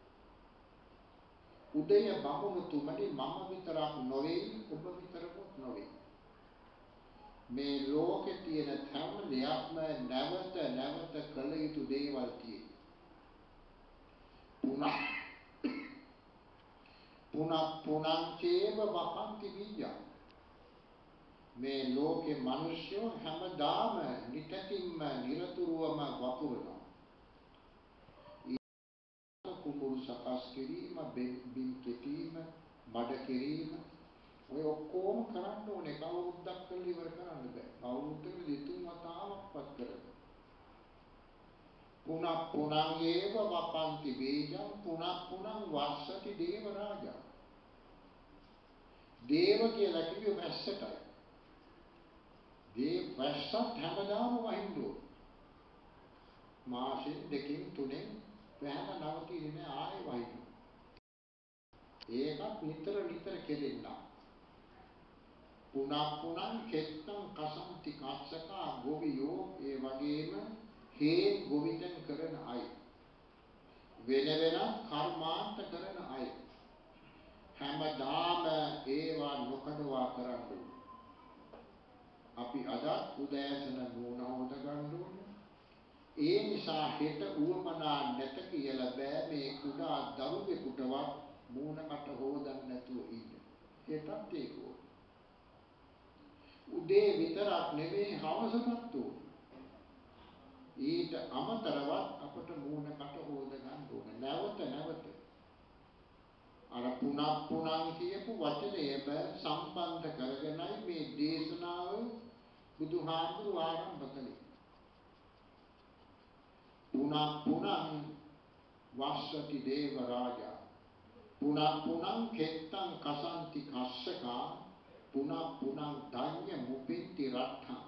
උදය බමුණු තුමනි මම විතරක් නොවේ ඔබ විතරකුත් නොවේ. මේ ලෝකේ තියෙන හැම දෙයක්ම නැවත නැවත කළ යුතු දේවල් තියෙනවා. පුනක් පුනක් පුනං චේව වපන්ති බීජං. මේ ලෝකේ මිනිස්සු හැමදාම නිතකින්ම නිරතුරුවම වපුරනවා. කුඹුරු සකස් කිරීම, බිම් කෙටීම, මඩ කිරීම ඔය ඔක්කොම කරන්න ඕනේ කවුරුද්දක් කරලා ඉවර කරන්න බෑ. කවුරුද්දක දෙතුන් වතාවක්වත් කරලා. පුනක් පුනං ඒව වපන්ති බීජං පුනක් පුනං වස්සති දේව රාජා. දේව කියලා කිව්වේ වැස්සටයි. දේව වැස්සත් හැමදාම වහින්න ඕනේ. මාසෙන් දෙකකින් තුනෙන් වැහම නවතින්නේ නෑ ආයෙ වහින්න. ඒකත් නිතර නිතර කෙරෙන්න. පුනක් පුනං කෙත්තං කසන්ති කස්සකා ගොවියෝ ඒ වගේම හේ ගොවිතැන් කරන අය. වෙන වෙනම කර්මාන්ත කරන අය. හැමදාම ඒවා නොකඩවා කරන්න. අපි අද උදෑසන නුවණ හොද ගන්න ඕනේ. ඒ නිසා හෙට උවමනා නැත කියලා බෑ මේ කුඩා දරුවෙකුටවත් මූණකට හොදන්න නැතුව ඉන්න. හෙටත් ඒක උදේ විතරක් නෙමෙයි හවසටත් ඕනේ. ඊට අමතරව අපට මූණකට හොද ගන්න ඕනේ. නැවත නැවත අර පුනක් පුනං කියපු වචනයම සම්බන්ධ කරගෙනයි මේ දේශනාව බුදුහාමුදුරුවෝ ආරම්භ කළේ. පුනක් පුනං වස්සති දේව රාජා. පුනක් පුනං කෙත්තං කසන්ති කස්සකා පුනක් පුනං ධඤ්ඤ මුපින්ති රත්ථං.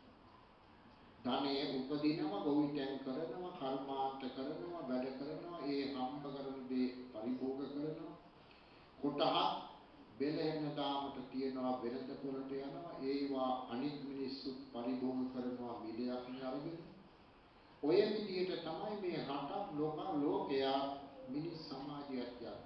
ධනෙ උපදිනව ගොවිතැන් කරනවා කර්මාන්ත කරනවා වැඩ කරනවා ඒ හම්බ කරන දේ පරිභෝග කරනවා කොටහක් බෙලෙන්න දාමට තියනවා වෙනද පොළට යනවා ඒවා අනිත් මිනිස්සු පරිභෝග කරනවා මිලයක් අරගෙන ඔය විදිහට තමයි මේ රටක් ලෝක ලෝකයා මිනිස් සමාජයක් යන්නේ.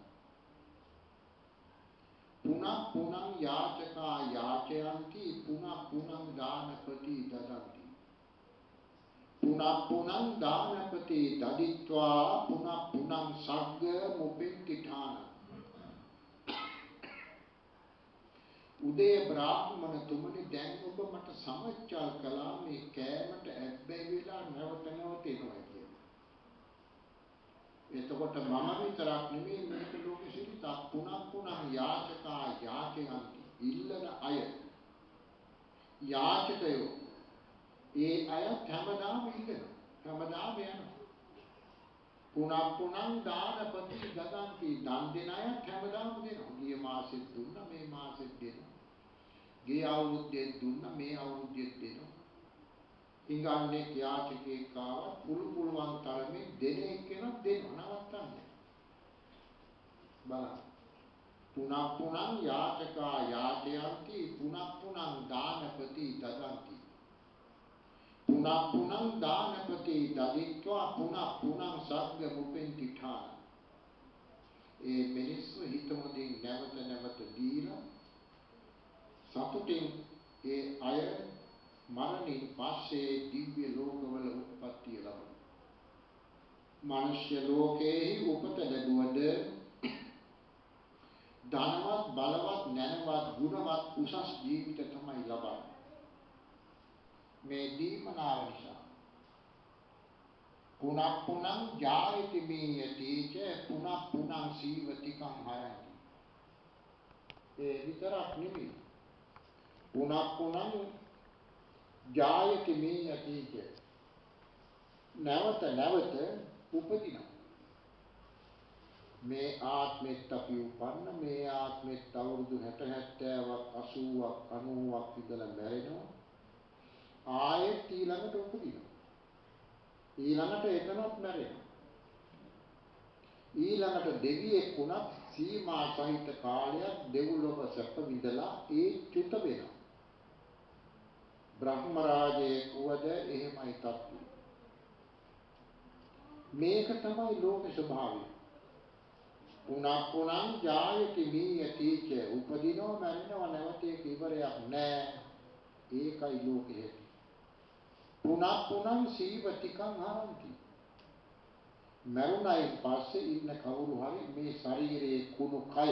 පුනක් පුනං යාචකා යාචයන්ති පුනක් පුනං දානපති දදන්ති. පුනක් පුනං දානපති දදිත්වා පුනක් පුනං සග්ග මුපෙන්ති ඨාන. උදේ බ්‍රාහ්මණ තුමනි දැන් ඔබ මට සමච්චල් කළා මේ කෑමට ඇබ්බැහි වෙලා නැවත නැවත එනවා කියලා. එතකොට මම විතරක් නෙමෙයි මේක ලෝකෙ සිටිත පුනක් පුනං යාචකා යාචයන්ති ඉල්ලන අය යාචකයෝ ඒ අය හැමදාම ඉල්ලනවා හැමදාම යනවා. පුනක් පුනං දානපති දදන්ති දන් දෙන අය හැමදාම දෙනවා. ගිය මාසෙත් දුන්නා මේ මාසෙත් දෙනවා. ගිය අවුරුද්දේ දුන්නා මේ අවුරුද්දේත් දෙනවා. ඉංගන්නේ යාචකෙක් ආවත් පුළු පුළුවන් තරමේ දෙන එක්කෙනෙක් දෙනවා නවත්තන්නේ. බලන්න. පුනක් පුනං යාචකා යාචයන්ති පුනක් පුනං දානපති දදන්ති. පුනක් පුනං දානපති දදිත්වා පුනක් පුනං සග්ග මුපෙන්ති ඨාන. ඒ මිනිස්සු හිතමුදින් නැවත නැවත දීලා සතුටින් ඒ අය මරණින් පස්සේ දිව්‍ය ලෝකවල උත්පත්තිය ලබන. මනුෂ්‍ය ලෝකයේ උපත ලැබුවද ධනවත් බලවත් නැනවත් ගුණවත් උසස් ජීවිත තමයි ලබන්නේ. මේ දීමනාව නිසා පුනක් පුනං ජායති මීයතිච පුනක් පුනං සීවතිකං හරಂತಿ. ඒ විතරක් නෙමෙයි පුනක් පුනං ජායති මීයතිච නැවත නැවත උපදිනවා. මේ ආත්මෙත් අපි උපන්න මේ ආත්මෙත් අවුරුදු හැට හැත්තෑවක් අසූවක් අනූවක් ඉඳලා මැරෙනවා. ආයෙත් ඊළඟට උපදිනවා. ඊළඟට එතනත් මැරෙනවා. ඊළඟට දෙවියෙක් වුණත් සීමා සහිත කාලයක් දෙව්ලොව සැප විඳලා ඒ චුත වෙනවා. බ්‍රහ්ම රාජයෙක් වුවද එහෙමයි තත්ත්වය. මේක තමයි ලෝක ස්වභාවය. පුනක් පුනං ජායති මීයතිච උපදිනව මැරෙනව නැවත ඒක ඉවරයක් නෑ. ඒකයි ලෝකයේ. පුනක් පුනං සීවතිකං හරಂತಿ. මරුණයින් පස්සේ ඉන්න කවුරු හරි මේ ශරීරයේ කුණු කය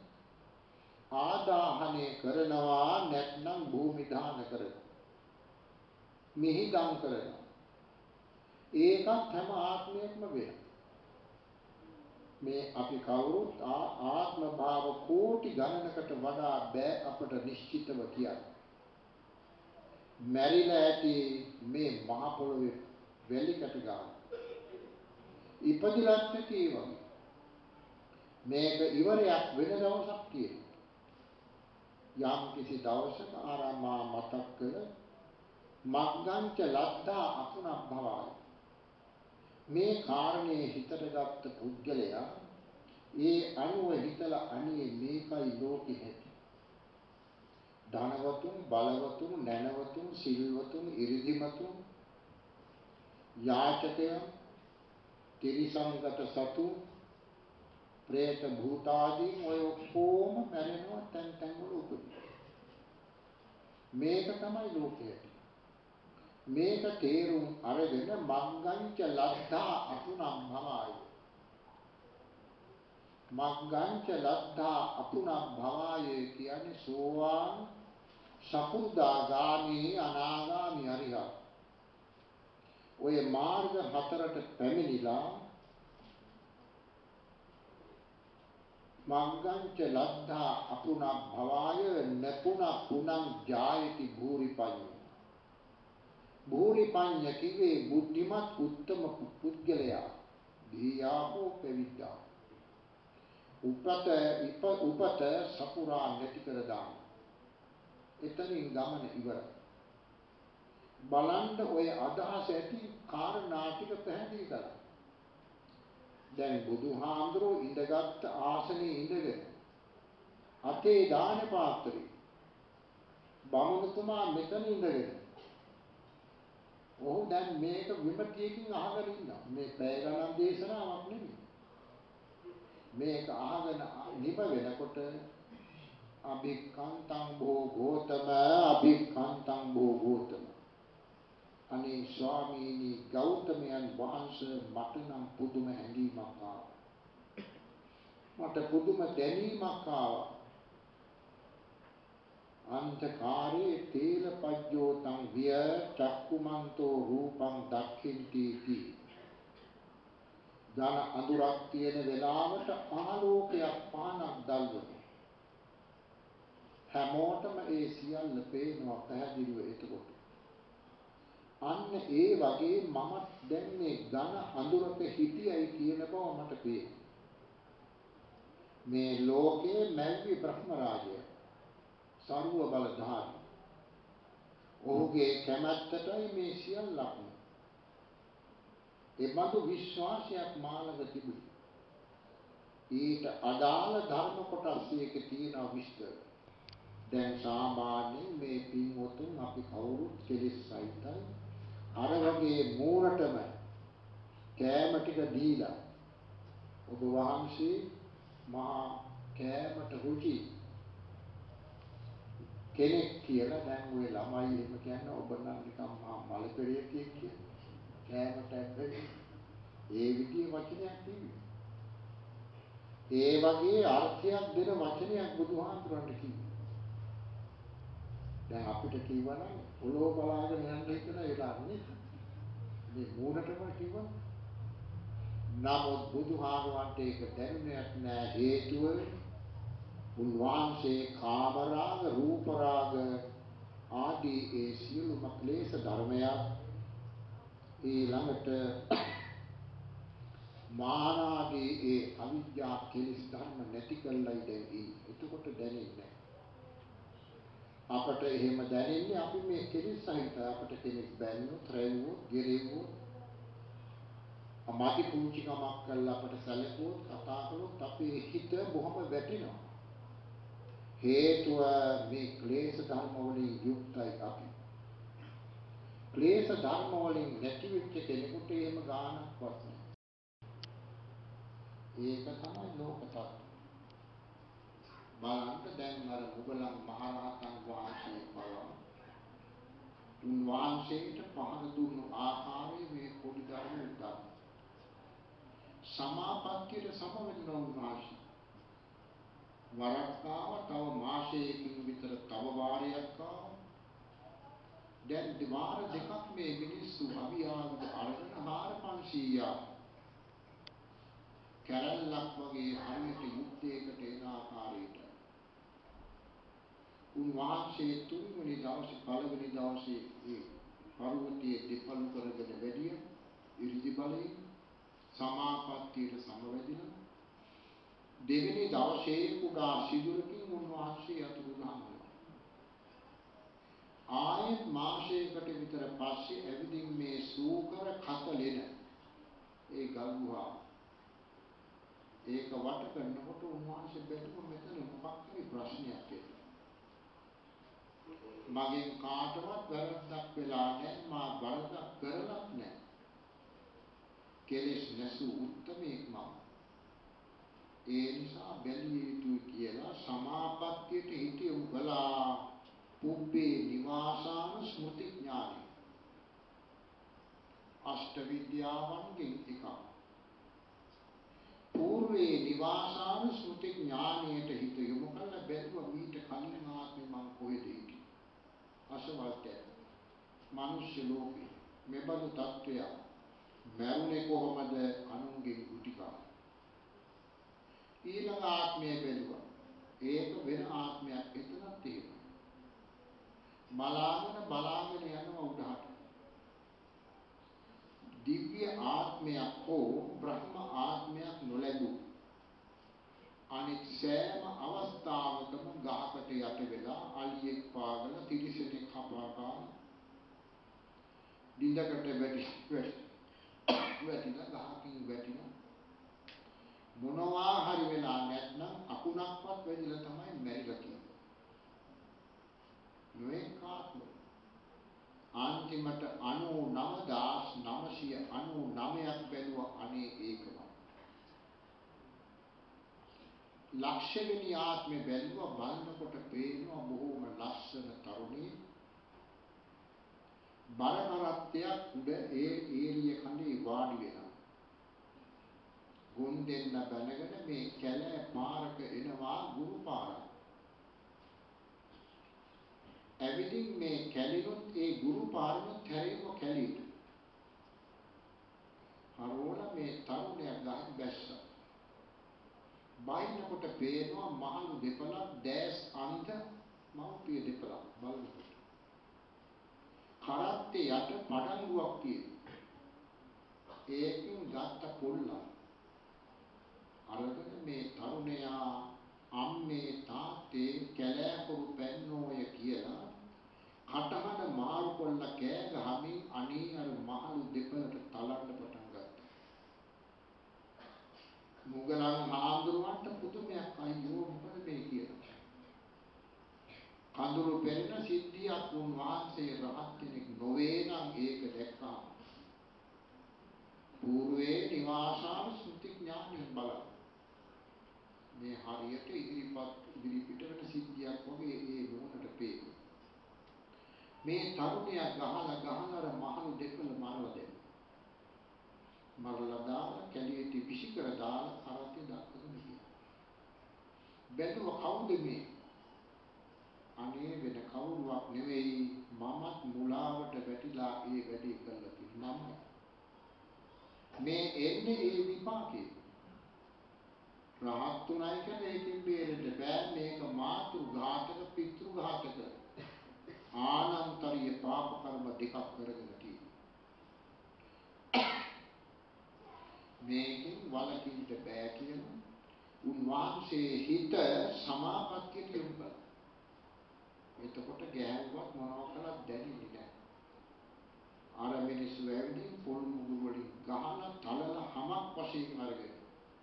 ආදාහනය කරනවා නැත්නම් භූමි දාන කරනවා. මිහිදම් කරනවා. ඒකත් හැම ආත්මයකම වෙනවා. මේ අපි කවුරුත් ආත්ම භාව කෝටි ගණනකට වඩා බෑ අපට නිශ්චිතව කියන්න. මැරිලා ඇති මේ මහ පොළොවේ වැලි කැට ගන්න. ඉපදිලත් නැති ඒ වගේ. මේක ඉවරයක් වෙන දවසක් තියෙනවා. යම් කිසි දවසක ආරාමා මතක් කළ මග්ගංච ලද්දා අකුණක් භවයි. මේ කාරණේ හිතට ගත්ත පුද්ගලයා ඒ අනුව හිතලා අනේ මේකයි ලෝකෙ හැටි. ධනවතුන්, බලවතුන්, නැනවතුන්, සිල්වතුන්, ඉරිදිමතුන්, යාචකයන්, තිරිසංගත සතු, പ്രേත භූතාදී ඔය ඔක්කොම මැරෙනවා තැන් තැන් වල උපදින. මේක තමයි ලෝකය. මේක තේරුම් අරගෙන මග්ගංච ලද්දා අතුනම් භවයි. මග්ගංච ලද්දා අපුණක් භවය කියන්නේ සෝවාන් සකු르දාගාමි අනාගාමි අරිහත්. ඔය මාර්ග හතරට පැමිණිලා මග්ගංච ලද්දා අපුණක් භවය නපුණ පුණං ජායති භූරිපඤ්ඤ. භූරිපඤ්ඤ කිවේ බුද්ධිමත් උත්තම පුද්ගලයා. දීයාපෝ පෙවිද්දා. උපත ඉප උපත සපුරා නැති කර දාන. එතනින් ගමන ඉවරයි. බලන්න ඔය අදහස ඇති කාරණා ටික පැහැදිලි කරා. දැන් බුදුහාඳුරෝ ඉඳගත් ආසනේ ඉඳගෙන අතේ දාන පාත්‍රය බමුණුතුමා මෙතන ඉඳගෙන ඔහු දැන් මේක විමතියකින් අහගෙන ඉන්නවා. මේ පැය ගණන් දේශනාවක් නෙමෙයි. මේක අහගෙන නිප වෙනකොට අභික්ඛන්තං භෝ ගෝතම අභික්ඛන්තං භෝ ගෝතම අනේ ස්වාමීනි ගෞතමයන් වහන්සේ මට නම් පුදුම හැඟීමක් ආවා. මට පුදුම දැනීමක් ආවා. අන්ධකාරේ තේල පජ්ජෝතං විය චක්කුමන්තෝ රූපං දක්ඛින්ති කි. ධන අඳුරක් තියෙන වෙලාවට ආලෝකයක් පහනක් දැල්වෙනවා. හැමෝටම ඒ සියල්ල පේනවා පැහැදිලිව එතකොට. අන්න ඒ වගේ මම දැන් මේ ඝන අඳුරක හිටියයි කියන බව මට පේනවා. මේ ලෝකයේ මැව්වි බ්‍රහ්ම රාජය සර්ව බලධාරී. ඔහුගේ කැමැත්තටයි මේ සියල්ලක්ම. ඒ බඳු විශ්වාසයක් මාළඟ තිබුණා. ඊට අදාළ ධර්ම කොටස් එකේ තියෙන විස්තර. දැන් සාමාන්‍යයෙන් මේ පින්වතුන් අපි කවුරුත් කෙලෙස් සහිතයි. අර වගේ මූණටම කෑම ටික දීලා ඔබ වහන්සේ මහා කෑමට රුචි කෙනෙක් කියලා දැන් ওই ළමයි එහෙම කියන්නේ ඔබ නම් නිකන් මහා මල පෙරේතෙක් කියලා කෑමට ඇද්දේ ඒ විදිහේ වචනයක් තිබුණේ. ඒ වගේ අර්ථයක් දෙන වචනයක් බුදුහාමුදුරන්ට කිව්වා. දැන් අපිට කිව්වනම් ඔලෝ බලාගෙන යන්න හිතන වෙලාව නේ. මේ මූණටම කිව්වා. නමුත් බුදුහාමුදුරන්ට ඒක දැනුනේ නැහැ. හේතුව උන්වහන්සේ කාම රාග, රූප රාග ආදී ඒ සියලුම ක්ලේශ ධර්මයන් ඊළඟට මාන ආදී ඒ අවිද්‍යා කෙලෙස් ධර්ම නැති කළයි දැන් ඉන්නේ. එතකොට දැනෙන්නේ අපට එහෙම දැනෙන්නේ අපි මේ කෙලෙස් සහිත අපට කෙනෙක් බැන්නොත්, රැවුවොත්, ගෙරෙව්වොත්, අමාති පුංචි කමක් කළා අපට සැලකුවොත්, කතා කළොත් අපේ හිත බොහොම වැටෙනවා. හේතුව මේ ක්ලේශ ධර්ම වලින් යුක්තයි අපි. ක්ලේශ ධර්ම වලින් නැති වෙච්ච කෙනෙකුට එහෙම ගානක්වත් නැහැ. ඒක තමයි ලෝක තත්ත්වය. බලන්න දැන් අර මුගලන් මහරහතන් වහන්සේ බලන්න. උන්වහන්සේට පහර දුන්නු ආකාරයේ මේ පොඩි දරුවෝ උදා. සමාපත්තියට සමවැදුන උන්වහන්සේ. වරක් ආව තව මාසයකින් විතර තව වාරයක් ආවා. දැන් වාර දෙකක් මේ මිනිස්සු අභියාවද අරගෙන හාර පන්සීය කැරල්ලක් වගේ හරියට යුද්ධයකට එන ආකාරයට උන්වහන්සේ තුන්වෙනි දවසේ පළවෙනි දවසේ ඒ පර්වතයේ දෙපළු කරගෙන වැඩිය ඉරිදි බලයෙන් සමාපත්තියට සමවැදිලා දෙවෙනි දවසේ කුඩා සිදුරකින් උන්වහන්සේ අතුරුදහන් වුණා. ආයත් මාසයකට විතර පස්සේ ඇවිදින් මේ සූකර කතලෙන ඒ ගල් ගුහාව ඒක වට කරනකොට උන්වහන්සේ බැලුවා මෙතන මොකක් හරි ප්‍රශ්නයක් තියෙනවා. මගෙන් කාටවත් වැරද්දක් වෙලා නැහැ, මා වරදක් කරලත් නැහැ. කෙලෙස් නැසූ උත්තමයෙක් මම. ඒ නිසා බැලිය යුතුයි කියලා සමාපත්තියට හිත යොමු කළා. පුබ්බේ නිවාසාන ස්මෘති ඥානය. අෂ්ට විද්‍යාවන්ගෙන් එකක්. పూర్වේ නිවාසාන ස්මෘති ඥානයට හිත යොමු කළ බැලුවා මීට කලින් ආත්මේ මම කොහෙද හිටියේ? අසවල්තේ මිනිස්සු ලෝකේ මෙබඳු තත්ත්වයක් මරුනේ කොහොමද? අනුන්ගේ ගුටිකා. ඊළඟ ආත්මය බැලුවා. ඒක වෙන ආත්මයක් එතනක් තියෙනවා. බලාගෙන බලාගෙන යනවා උඩහට. දිව්‍ය ආත්මයක් හෝ බ්‍රහ්ම ආත්මයක් නොලැබූ අනිත් සෑම අවස්ථාවකම ගහකට යට වෙලා අලියෙක් පාගල තිරිසනෙක් කපාගා දින්දකට වැටි වැටිලා ගහකින් වැටිලා මොනවා හරි වෙලා නැත්නම් අකුණක්වත් වැදිලා තමයි මැරිලා තියෙන්නේ. නොඑක ආත්ම අන්තිමට අනූනවදාස් නවසිය අනූනවයක් බැලුවා. අනේ ඒකම ලක්ෂවෙනි ආත්මේ බැලුවා. බලනකොට පේනවා බොහෝම ලස්සන තරුණිය බරකරත්තයක් උඩ ඒ ඒරිය කඳේ වාඩි වෙනවා. ගොන් දෙන්න බැනගෙන මේ කැලෑ පාරක එනවා ගුරු පාරක්. ඇවිදින් මේ කැලිනුත් ඒ ගුරු පාරනුත් හැරෙව කැලීට. හරෝල මේ තරුණයා ගහින් බැස්සා. බයිනකොට පේනවා මහලු දෙපළක් දැස් අන්ත මව්පිය දෙපළක් බලනකොට. කරත්තේ යට පඩංගුවක් තියෙනවා. ඒකින් ගත්ත පොල්ලා අරගෙන මේ තරුණයා අම්මේ තාත්තේ කැලෑපොරු පැන්නෝය කියලා කටහඬ මාරු කොල්ල කෑ ගහමින් අනේ අර මහලු දෙපළට තලන්න පටන් ගත්තා. මුගලන් හාමුදුරුවන්ට පුදුමයක් අයියෝ මොකද මේ කියලා. කඳුළු පෙරෙන සිද්ධියක් උන්වහන්සේ රහත් කෙනෙක් නොවේ නම් ඒක දැක්කා. పూర్වේ නිවාසාන ස්මෘති ඥානයෙන් බලන්න. මේ හරියට ඉදිරිපත් ඉදිරිපිට වෙන සිද්ධියක් වගේ ඒ නුවණට පේනවා. මේ තරුණයා ගහලා ගහලා අර මහලු දෙකල මරලා දෙනවා. මරලා දාලා කැලියට විසි කර දාලා කරත්තේ දක්වගෙන ගියා. බැලුව කවුද මේ? අනේ වෙන කවුරුවක් නෙවෙයි මමත් මුලාවට වැටිලා ඒ වැඩේ කරලා තියෙනවා. මම මේ එන්නේ ඒ විපාකේ. රහත් තුනයි කියලා ඒකෙන් බේරෙන්න බෑ. මේක මාතෘ ඝාතක පිතෘ ඝාතක ආනන්තරීය පාප කර්ම දෙකක් කරගෙන තියෙනවා. මේකෙන් වළකින්න බෑ කියලා උන්වහන්සේ හිත සමාපත්තියට යොමු කළා. එතකොට ගෑවුවත් මොනවා කළත් දැනෙන්නේ නැහැ. අර මිනිස්සු ඇවිදින් පොල් මුගුරු වලින් ගහලා තලලා හමක් වශයෙන් අරගෙන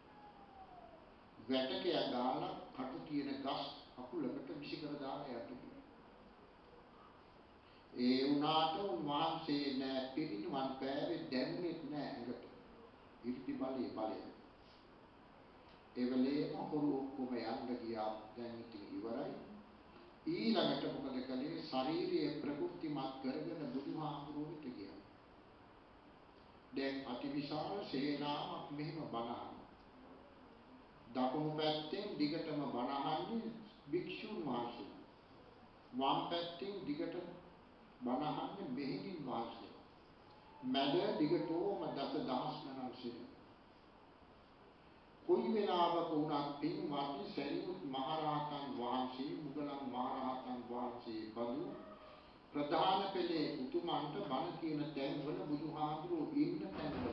වැටකය ගාලා කටු තියෙන ගස් අකුලකට විසි කර දාලා යට ගියා. ඒ උනාට උන්වහන්සේ නෑ පිරිනුවන් පෑවේ දැනුනේ නෑ ඒකට. ඉර්ධි බලයේ බලය. ඒ වෙලේම හොරු ඔක්කොම යන්න ගියා. දැන් ඉතින් ඉවරයි. ඊළඟට මොකද කළේ? ශාරීරික ප්‍රකෘතිමත් කරගෙන බුදුහාමුදුරුවෝ වෙත ගියා. දැන් අතිවිශාල සේනාවක් මෙහෙම බණහන. දකුණු පැත්තෙන් දිගටම බණහන්නේ භික්ෂුන් වහන්සේ. වම් පැත්තෙන් දිගට බණහන්නේ මෙහෙණින් වහන්සේ. මැද දිගටම දස දහස් ගණන් සිටින. කොයි වෙලාවක වුණත් පින්වත්නි සරියුත් මහරහතන් වහන්සේ මුගලන් මහරහතන් වහන්සේ බඳු ප්‍රධාන පෙළේ උතුමන්ට බණ කියන තැන්වල බුදුහාඳුරෝ ඉන්න තැන්වල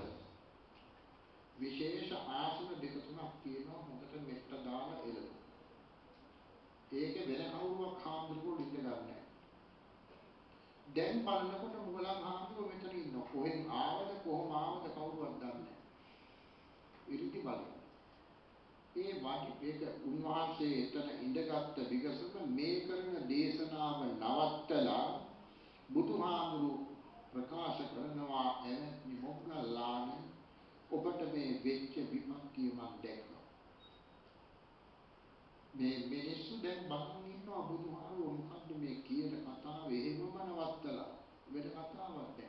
විශේෂ ආසන දෙක තුනක් තියෙනවා හොඳට මෙට්ට දාලා එළවන. ඒක වෙන කවුරුවක් හාමුදුරුවෝ ඉඳ ගන්නෑ. දැන් බලනකොට මුගලන් හාමුදුරුවෝ මෙතන ඉන්නවා. කොහෙන් ආවද කොහොම ආවද කවුරුවත් දන්නේ නැහැ. ඉරිදි බලන්න. ඒ වාටි ඒක උන්වහන්සේ එතන ඉඳගත්ත විගසම මේ කරන දේශනාව නවත්තලා බුදුහාමුදුරුවෝ ප්‍රකාශ කරනවා එවැනි මොග්ගල්ලාන ඔබට මේ වෙච්ච විපත්තිය මම දැක්කා. මේ මිනිස්සු දැන් බලන් ඉන්නවා බුදුහාමුදුරුවෝ මොකද්ද මේ කියන කතාව එහෙමම නවත්තලා වෙන කතාවක් නැහැ.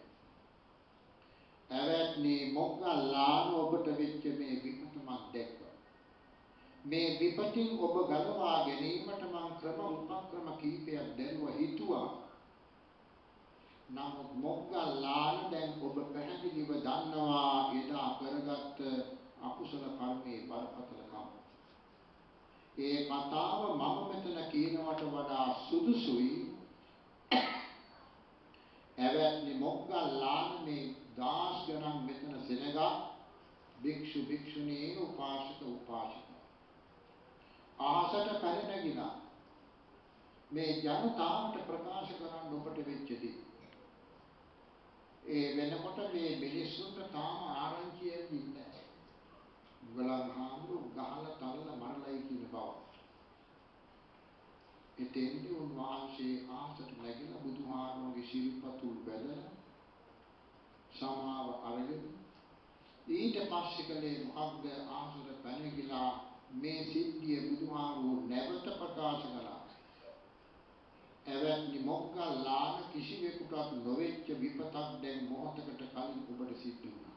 එවැනි මොග්ගල්ලාන ඔබට වෙච්ච මේ විපත මම දැක්කා. මේ විපතින් ඔබ ගලවා ගැනීමට මම ක්‍රම උපක්‍රම කීපයක් දැරුවා හිතුවා. නමුත් මොග්ගල්ලාන දැන් ඔබ පැහැදිලිව දන්නවා එදා කරගත්ත අකුසල කර්මයේ බරපතලකම. ඒ කතාව මම මෙතන කියනවට වඩා සුදුසුයි. එවැනි මොග්ගල්ලාන මේ දාස් ගණන් මෙතන සෙනග භික්ෂු භික්ෂුණී උපාසක උපාසිකා අහසට පැන නැගිලා මේ ජනතාවට ප්‍රකාශ කරන්න ඔබට වෙච්ච දේ. ඒ වෙනකොට මේ මිනිස්සුන්ට තාම ආරංචි ඇවිල්ලා නැහැ. මුගලන් හාමුදුරුවෝ ගහලා තල්ලා මරලයි කියන බව. එතෙන්දී උන්වහන්සේ ආසට නැගිලා බුදුහාමුදුරුවෝගේ ශිල්පතුල් බැලලා සමාව අරගෙන ඊට පස්සේ කලේ මොකක්ද ආසට පැනගිලා මේ සිද්ධිය බුදුහාමුදුරුවෝ නැවත ප්‍රකාශ කළා. එවැනි මොග්ගල්ලාන කිසිවෙකුටත් නොවෙච්ච විපතක් දැන් මොහොතකට කලින් ඔබට සිද්ධ වුණා.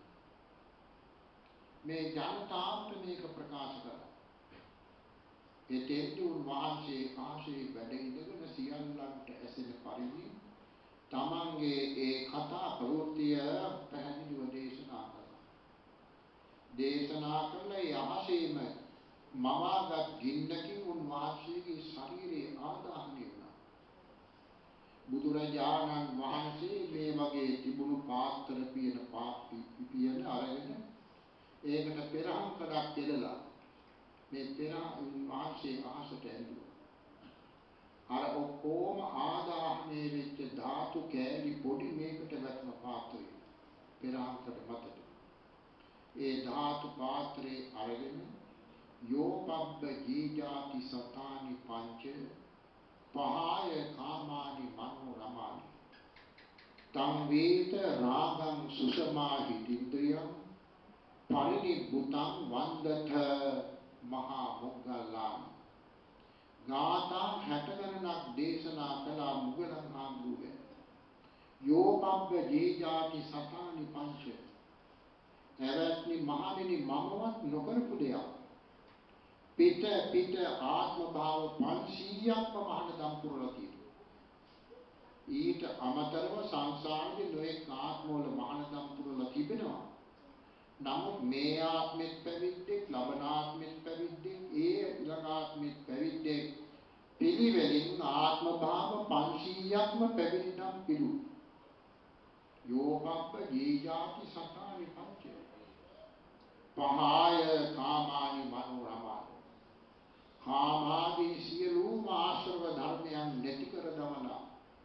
මේ ජනතාවට මේක ප්‍රකාශ කළා. එතෙන්දී උන්වහන්සේ ආශේ වැඩ ඉඳගෙන සියල්ලන්ට ඇසෙන පරිදි තමන්ගේ ඒ කතා ප්‍රවෘත්තිය පැහැදිලිව දේශනා කළා. දේශනා කළේ යහසේම මවාගත් ගින්නකින් උන්වහන්සේගේ ශරීරයේ ආදාහනය වුණා. බුදුරජාණන් වහන්සේ මේ වගේ තිබුණු පාත්‍ර පියන පියන අරගෙන ඒකට පෙරහන් කඩක් කෙලලා මේ පෙරහන් වහන්සේ අහසට ඇල්ලුවා. අර ඔක්කොම ආදාහනය වෙච්ච ධාතු කෑලි පොඩි මේකට වැටෙන පාත්‍රය පෙරහන් කඩ මතට. ඒ ධාතු පාත්‍රේ අරගෙන යෝපබ්බ ජීජාති සතානි පංච පහය කාමානි මනෝ රමානි තං වේත රාගං සුසමාහි ඉන්ද්‍රියං පරිනිබ්බුතං වන්දත මහා මොග්ගල්ලාන. ගාථා හැට ගණනක් දේශනා කළා මුගලන් හාමුදුරුවෝ. යෝපබ්බ ජීජාති සතානි පංච එවැනි මහණෙනි මමවත් නොකරපු දෙයක්. පිට පිට ආත්ම භාව පන්සීයක්ම මහානදම් පුරලා තියෙනවා. ඊට අමතරව සංසාරේ නොඑක ආත්මවල මහානදම් පුරලා තිබෙනවා. නමුත් මේ ආත්මෙත් පැවිද්දෙක්, ලබන ආත්මෙත් පැවිද්දෙක්, ඒ ඊළඟ ආත්මෙත් පැවිද්දෙක් පිළිවෙලින් ආත්ම භාව පන්සීයක්ම පැවිදිනම් පිළු. යෝපබ්බ ජීජාති සතානි පංච පහය කාමානි මනෝ රමානි කාමාදී සියලුම ආශ්‍රව ධර්මයන් නැති කර දමලා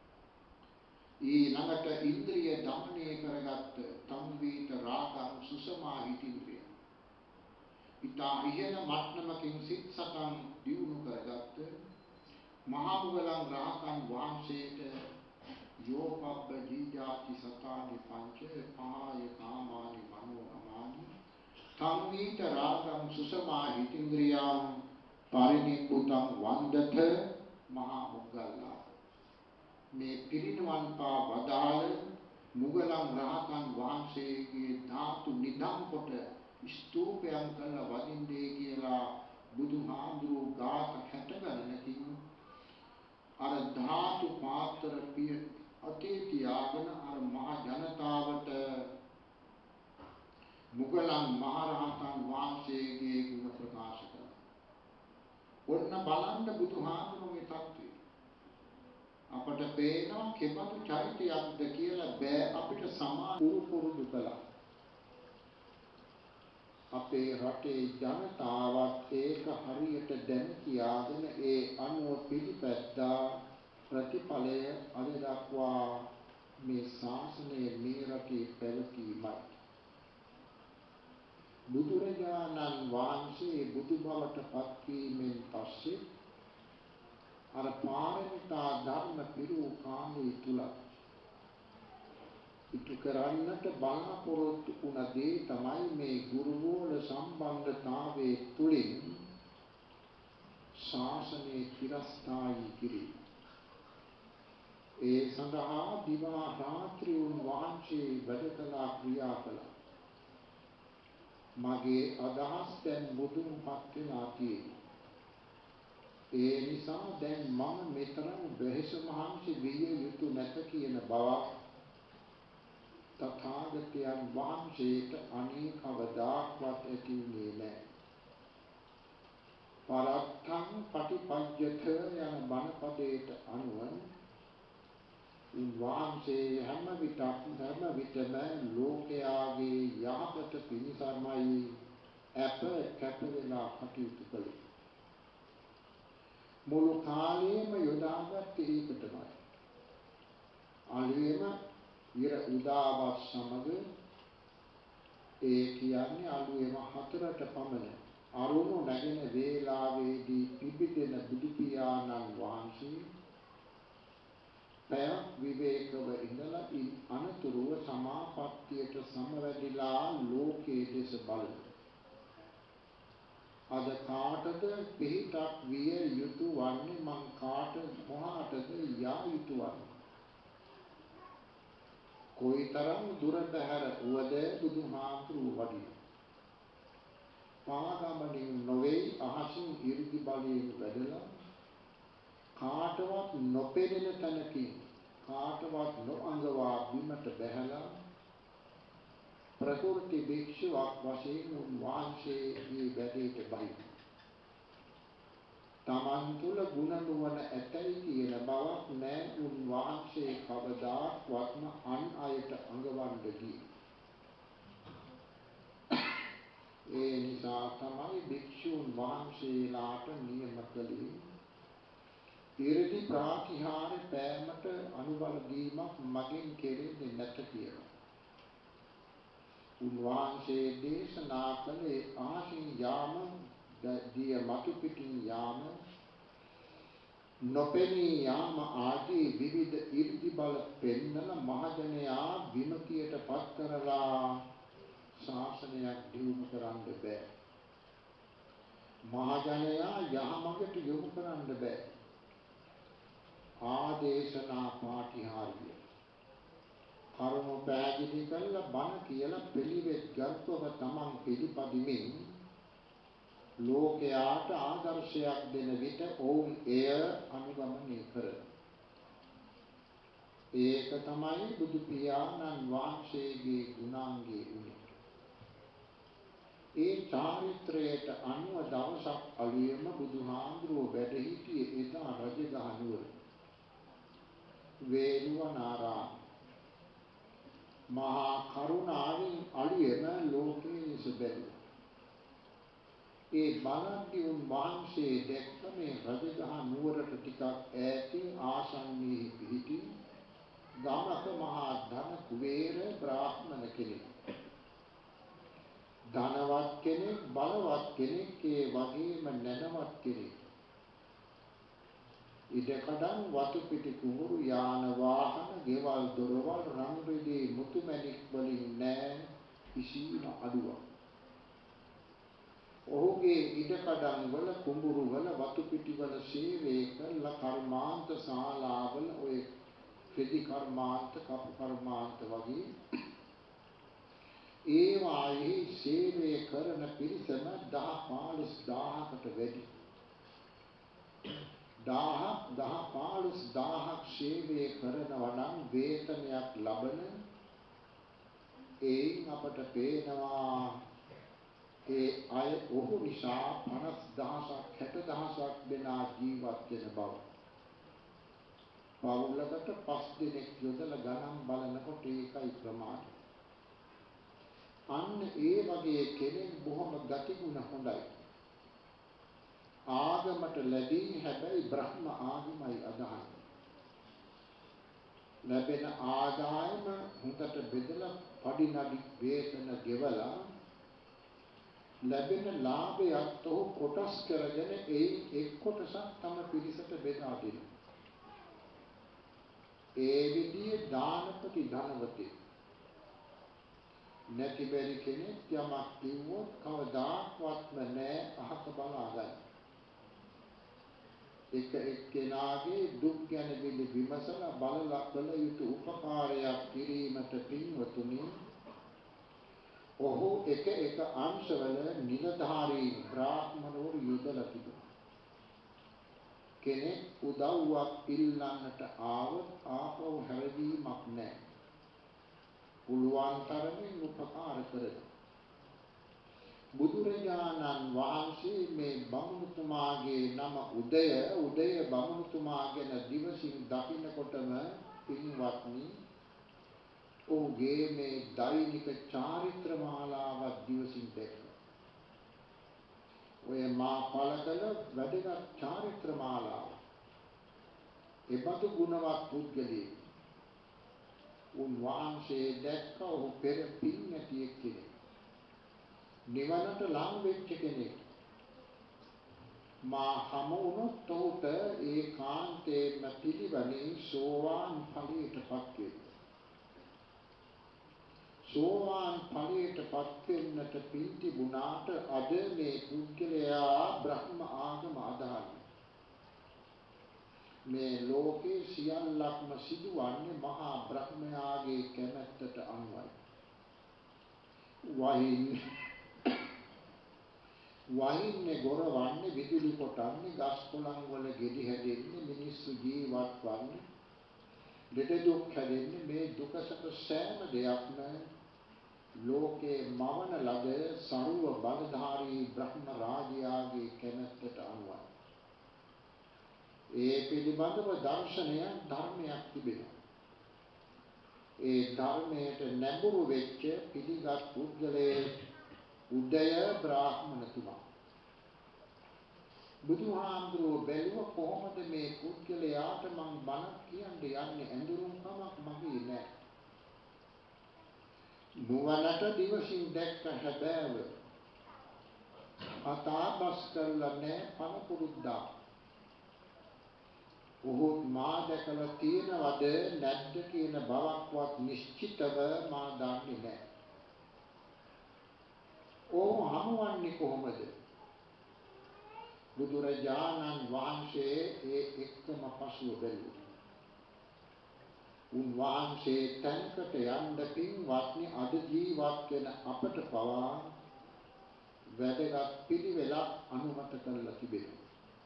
ඊළඟට ඉන්ද්‍රිය දමනය කරගත්ත තම්වීත රාගං සුසමාහිත ඉන්ද්‍රිය. ඊතා ඉහළ මට්ටමකින් සිත් සතන් දියුණු කරගත්ත මහා මුගලන් රහතන් වහන්සේට යෝපබ්බ ජීජාති සතානි පංච පහය කාමානි මනෝ රමානි තම්වීත රාගං සුසමාහිත ඉන්ද්‍රියං පරිනිබ්බුතං වන්දත මහා මොග්ගල්ලාන. මේ පිරිනිවන් පා වදාළ මුගලන් රහතන් වහන්සේගේ ධාතු නිධන් කොට ස්තූපයන් කළ වදින්නේ කියලා බුදුහාමුදුරුවෝ ගාත හැට ගණනකින් අර ධාතු පාත්‍ර පිය අතේ තියාගෙන අර මහ ජනතාවට මුගලන් මහරහතන් වහන්සේගේ ගුණ බලන්න බුදුහාමුදුරුවෝගේ තත්ත්වය. අපට පේනවා කෙබඳු චරිතයක්ද කියලා බෑ අපිට සමාන පුරුදු කළා. අපේ රටේ ජනතාවත් ඒක හරියට දැන කියාගෙන ඒ අනුව පිළිපැද්දා ප්‍රතිඵලය අද දක්වා මේ ශාසනය මේ රටේ පැවතීමයි. බුදුරජාණන් වහන්සේ බුදු බවට පත්වීමෙන් පස්සේ අර පාරමිතා ධර්ම පිරූ කාලය තුල ඉටු කරන්නට බලාපොරොත්තු වුණ දේ තමයි මේ ගුරුගෝල සම්බන්ධතාවයේ තුලින් ශාසනයේ චිරස්ථායී කිරීම. ඒ සඳහා දිවා රාත්‍රී වහන්සේ වැඩ කළා ක්‍රියා කළා. මගේ අදහස් දැන් මුදුන්පත් වෙලා තියෙනවා. ඒ නිසා දැන් මම මෙතරම් වෙහෙස මහන්සි විය යුතු නැත කියන බවක් තථාගතයන් වහන්සේට අනේ කවදාක්වත් ඇති වුණේ නැහැ. පරත්තං පටිපඤ්ඤත යන බණ පදයට අනුව උන්වහන්සේ හැම විටක් හැම විටම ලෝකයාගේ යහපත පිණිසමයි අප කැප වෙලා කටයුතු කළේ. මුළු කාලයම යොදාගත්තේ ඒකටමයි. අලුයම ඉර උදාවත් සමග ඒ කියන්නේ අලුයම හතරට පමණ අරුණු නැගෙන වේලාවේදී පිබිදෙන බුදු පියාණන් වහන්සේ පැයක් විවේකව ඉඳලා අනතුරුව සමාපත්තියට සමවැදිලා ලෝකයේ දෙස බලන අද කාටද පිහිටක් විය යුතු වන්නේ මං කාට මොහාටද යා යුතු වන්නේ කොයිතරම් දුර බැහැර වුවද බුදුහාමුදුරුවෝ වඩින පාගමනින් නොවේ අහසින් 이르දි බලයෙන් වැඩලා කාටවත් නොපෙනෙන තැනකින් කාටවත් නොඅඟවා බිමට බැහැලා ප්‍රකෘති භික්ෂුවක් වශයෙන් උන්වහන්සේගේ වැඩේට බයි. තමන් තුළ ගුණ නුවණ ඇතයි කියන බවක් නැහැ උන්වහන්සේ කවදාත්වත්ම අන් අයට අඟවන්න ගියේ. ඒ නිසා තමයි භික්ෂුන් වහන්සේලාට නියම කළේ ඉරදි ප්‍රාතිහාර පෑමට අනුබල දීමක් මගින් කෙරෙන්නේ නැත කියලා. උන්වහන්සේ දේශනා කළේ ආසින් යාම දිය මතු පිටින් යාම නොපෙනී යාම ආදී විවිධ 이르දි බල පෙන්නන මහජනයා විමතියට පත් කරලා ශාසනයක් දියුණු කරන්න බෑ. මහජනයා යහමඟට යොමු කරන්න බෑ. ආදේශනා පාටිහාරිය කරුණු පැහැදිලි කරලා බණ කියලා පිළිවෙත් ගරුකව තමන් පිළිපදිමින් ලෝකයාට ආදර්ශයක් දෙන විට ඔවුන් එය අනුගමනය කරන. ඒක තමයි බුදු පියාණන් වහන්සේගේ ගුණාංගය උනේ. ඒ චාරිත්‍රයට අනුව දවසක් අලුයම බුදුහාමුදුරුවෝ වැඩ සිටියේ එදා රජගහ නුවර වේළුවනාරාම. මහා කරුණාවෙන් අලුයම ලෝකයේ දෙස බැලුවා. ඒ බලද්දී උන්වහන්සේ දැක්ක මේ රජගහ නුවරට ටිකක් ඈතින් ආසන්නයේ පිහිටි ගමක මහා ධන කුබේර බ්‍රාහ්මණ කෙනෙක්. ධනවත් කෙනෙක්, බලවත් කෙනෙක්, ඒ වගේම නැනවත් කෙනෙක්. ඉඩකඩම් වතු පිටි කුඹුරු යාන වාහන ගෙවල් දොරවල් රන් රිදී මුතු මැණික් වලින් නෑ කිසිම අඩුවක්. ඔහුගේ ඉඩකඩම් වල කුඹුරු වල වතු පිටි වල සේවය කළ කර්මාන්ත ශාලාවල ඔය ක්‍රෙඩි කර්මාන්ත කපු කර්මාන්ත වගේ ඒ වායේ සේවය කරන පිරිසම දහ පහළොස් දාහකට වැඩි. දහයක් දහ පහළොස් දාහක් සේවය කරනවා නම් වේතනයක් ලබන එයින් අපට පේනවා ඒ අය ඔහු නිසා පනස් දහසක් හැට දහසක් දෙනා ජීවත් වෙන බව. පවුලකට පස් දෙනෙක් යොදලා ගණන් බලනකොට ඒකයි ප්‍රමාණය. අන්න ඒ වගේ කෙනෙක් බොහොම ගතිගුණ හොඳයි. ආගමට ලැබී හැබැයි බ්‍රහ්ම ආගමයි අදහන්නේ. ලැබෙන ආදායම හොඳට බෙදලා පඩි නඩි වේතන ගෙවලා ලැබෙන ලාභයත් ඔහු කොටස් කරගෙන ඒ එක් කොටසක් තම පිරිසට බෙදා දෙනවා. ඒ විදිහේ දානපති ධනවතේ නැති බැරි කෙනෙක් යමක් කිව්වොත් කවදාක්වත්ම නෑ අහක බලා ගන්න. එක එක්කෙනාගේ දුක් ගැන විමසලා බලලා කළ යුතු උපකාරයක් කිරීමට පින්වතුනි ඔහු එක එක අංශවල නිලධාරී බ්‍රාහ්මණවරු යොදලා තිබුණා. කෙනෙක් උදව්වක් ඉල්ලන්නට ආවොත් ආපහු හැරවීමක් නැහැ. පුළුවන් තරමින් උපකාර කරනවා. බුදුරජාණන් වහන්සේ මේ බමුණුතුමාගේ නම උදය උදය බමුණුතුමා ගැන දිවසින් දකින්නකොටම පින්වත්නි ඔහුගේ මේ දෛනික චාරිත්‍ර මාලාවක් දිවසින් දැක්කා. ඔය මා පළ කළ වැදගත් චාරිත්‍ර මාලාව. එබඳු ගුණවත් පුද්ගලයෙක්. උන්වහන්සේ දැක්ක ඔහු පෙර පින් නැති කෙනෙක්. නිවනට ලං වෙච්ච කෙනෙක්. මා හමු වුණොත් ඔහුට ඒ කාන්තේම පිළිවෙලින් සෝවාන් ඵලයටපත් වෙනවා. සෝවාන් ඵලයටපත් වෙන්නට පින් තිබුණාට අද මේ පුද්ගලයා බ්‍රහ්ම ආගම අදහන්නේ. මේ ලෝකේ සියල්ලක්ම සිදුවන්නේ මහා බ්‍රහ්මයාගේ කැමැත්තට අනුවයි. වහින් වහින්නේ ගොරවන්නේ විදුලි කොටන්නේ ගස් කොළන් වල ගෙඩි හැදෙන්නේ මිනිස්සු ජීවත් වන්නේ දෙද දුක් හැදෙන්නේ මේ දුකසක සෑම දෙයක්ම ලෝකේ මවන ලද සරුව බලධාරී බ්‍රහ්ම රාජයාගේ කැමැත්තට අනුවයි. ඒ පිළිබඳව දර්ශනයක් ධර්මයක් තිබෙනවා. ඒ ධර්මයට නැඹුරු වෙච්ච පිළිගත් පුද්ගලයේ උදය බ්‍රාහ්මණතුමා. බුදුහාමුදුරුවෝ බැලුව කොහොමද මේ පුද්ගලයාට මං බණක් කියන්නේ යන්නේ ඇඳුරුම් කමක් මගේ නෑ. නුවණට දිවසින් දැක්ක හැබෑව. අතාබස් කරලා නෑ පණ පුරුද්දා. ඔහු මා දැකලා තියෙනවද නැද්ද කියන බවක්වත් නිශ්චිතව මා දන්නේ නෑ. ඔහු හමුවන්නේ කොහොමද? බුදුරජාණන් වහන්සේ ඒ එක්කම පසුව බැලුවා. උන්වහන්සේ තැනකට යන්න පින්වත්නි අද ජීවත් වෙන අපට පවා වැදගත් පිළිවෙලක් අනුමත කරලා තිබෙනවා.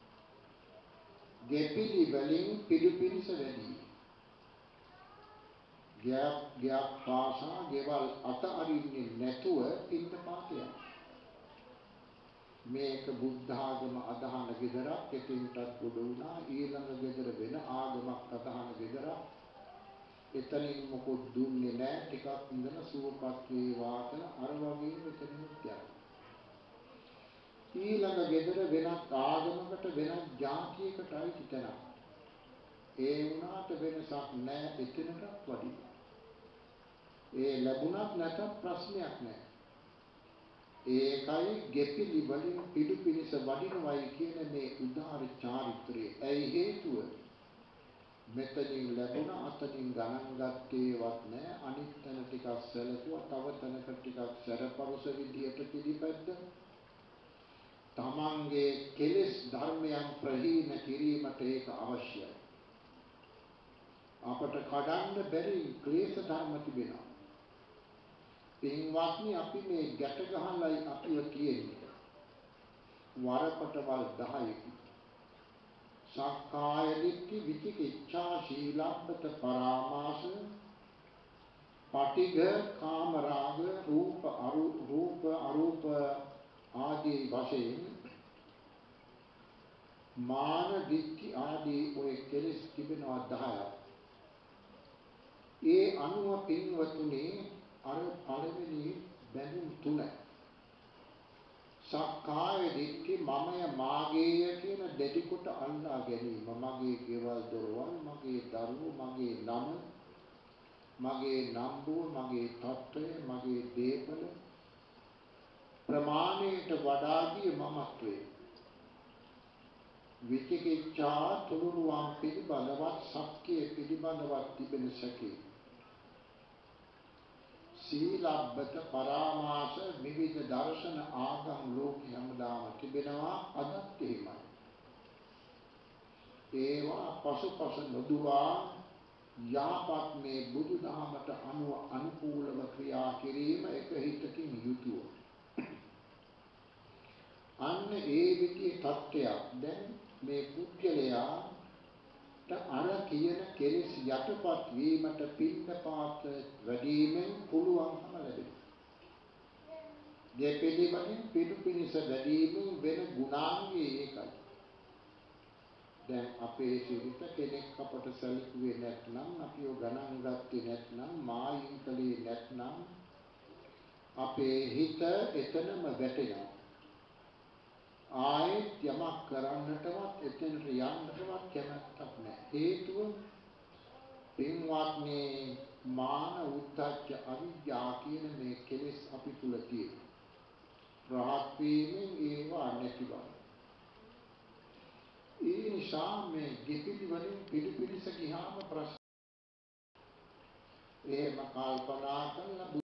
ගෙපිලි වලින් පිටු පිනිස වැඩි. ගෑප් ගෑප් පාසා ගෙවල් අත අරින්නේ නැතුව පින්ඳ පාතය. මේක බුද්ධ ආගම අදහන ගෙදරක් එතෙන්ටත් ගොඩ වුණා ඊළඟ ගෙදර වෙන ආගමක් අදහන ගෙදරක් එතනින් මොකොත් දුන්නේ නැහැ ටිකක් ඉඳලා සුවපත් වේවා කියලා අර වගේ මෙතනින් යනවා. ඊළඟ ගෙදර වෙනත් ආගමකට වෙනත් ජාතියකට අයිති තැනක්. ඒ වුණාට වෙනසක් නැහැ එතනටත් වඩා. ඒ ලැබුණත් නැතත් ප්‍රශ්නයක් නැහැ. ඒකයි ගෙපිලි වලින් පිටු පිනිස වඩිනවයි කියන මේ උදාාර චාරිත්‍රය. ඇයි හේතුව? මෙතනින් ලැබුණ අතනින් ගණන් ගත්තේවත් නැහැ. අනිත් තැන ටිකක් සැලකුවා, තව තැනක ටිකක් සැරපරුස විදියට පිළිපැද්ද. තමන්ගේ කෙලෙස් ධර්මයන් ප්‍රහීන කිරීමට ඒක අවශ්‍යයි. අපට කඩන්න බැරි ක්ලේශ ධර්ම තිබෙනවා. පින්වත්නි අපි මේ ගැට ගහලයි අපිව තියෙන්නේ. වරපටවල් දහයකි. සක්කාය දිට්ඨි විචිකිච්ඡා ශීලබ්බත පරාමාස පටිඝ කාමරාග රූප අරූප රූප අරූප ආදී වශයෙන් මාන දිට්ඨි ආදී ඔය කෙලෙස් තිබෙනවා දහයක්. ඒ අනුව පින්වතුනි අර පළවෙනි බැඳුම් තුන සක්කාය දිට්ඨි මමය මාගේය කියන දෙටි කොට අල්ලා ගැනීම. මගේ ගෙවල් දොරවල්, මගේ දරුවෝ, මගේ නම, මගේ නම්බුව, මගේ තත්ත්වය, මගේ දේපල ප්‍රමාණයට වඩා ගිය මමත්වයේ විචිකිච්ඡා තුනුරුවන් පිළිබඳවත් සත්‍ය පිළිබඳවත් තිබෙන සැකේ සීලබ්බත පරාමාස විවිධ දර්ශන ආගම් ලෝකේ හැමදාම තිබෙනවා අදත් එහෙමයි. ඒවා පසුපස නොදුවා යාපත් මේ බුදුදහමට අනුව අනුකූලව ක්‍රියා කිරීම එක හිතකින් යුතුය. අන්න ඒ විදිහේ තත්ත්වයක් දැන් මේ පුද්ගලයාට අර කියන කෙලෙස් යටපත් වීමට පින්නපාත වැඩිමෙන් පුළුවන්කම ලැබෙනවා. දෙපිළිවෙලින් පිටුපිනිස වැඩිමෙන් වෙන ගුණාංගය ඒකයි. දැන් අපේ සිරිත කෙනෙක් අපට සැලකුවේ නැත්නම් අපිව ගණන් ගත්තේ නැත්නම් මායිම් කලේ නැත්නම් අපේ හිත එතනම වැටෙනවා. ආයෙත් යමක් කරන්නටවත් එතනට යන්නටවත් කැමැත්තක් නැහැ. හේතුව පින්වත්නි මාන උද්ධච්ච අවිජ්ජා කියන මේ කෙලෙස් අපි තුල තියෙනවා. රහත් වීමෙන් ඒවා නැති බව. ඒ නිසා මේ දෙපිලි වලින් පිළිපිලිස ගියාම ප්‍රශ්න එහෙම කල්පනා කරලා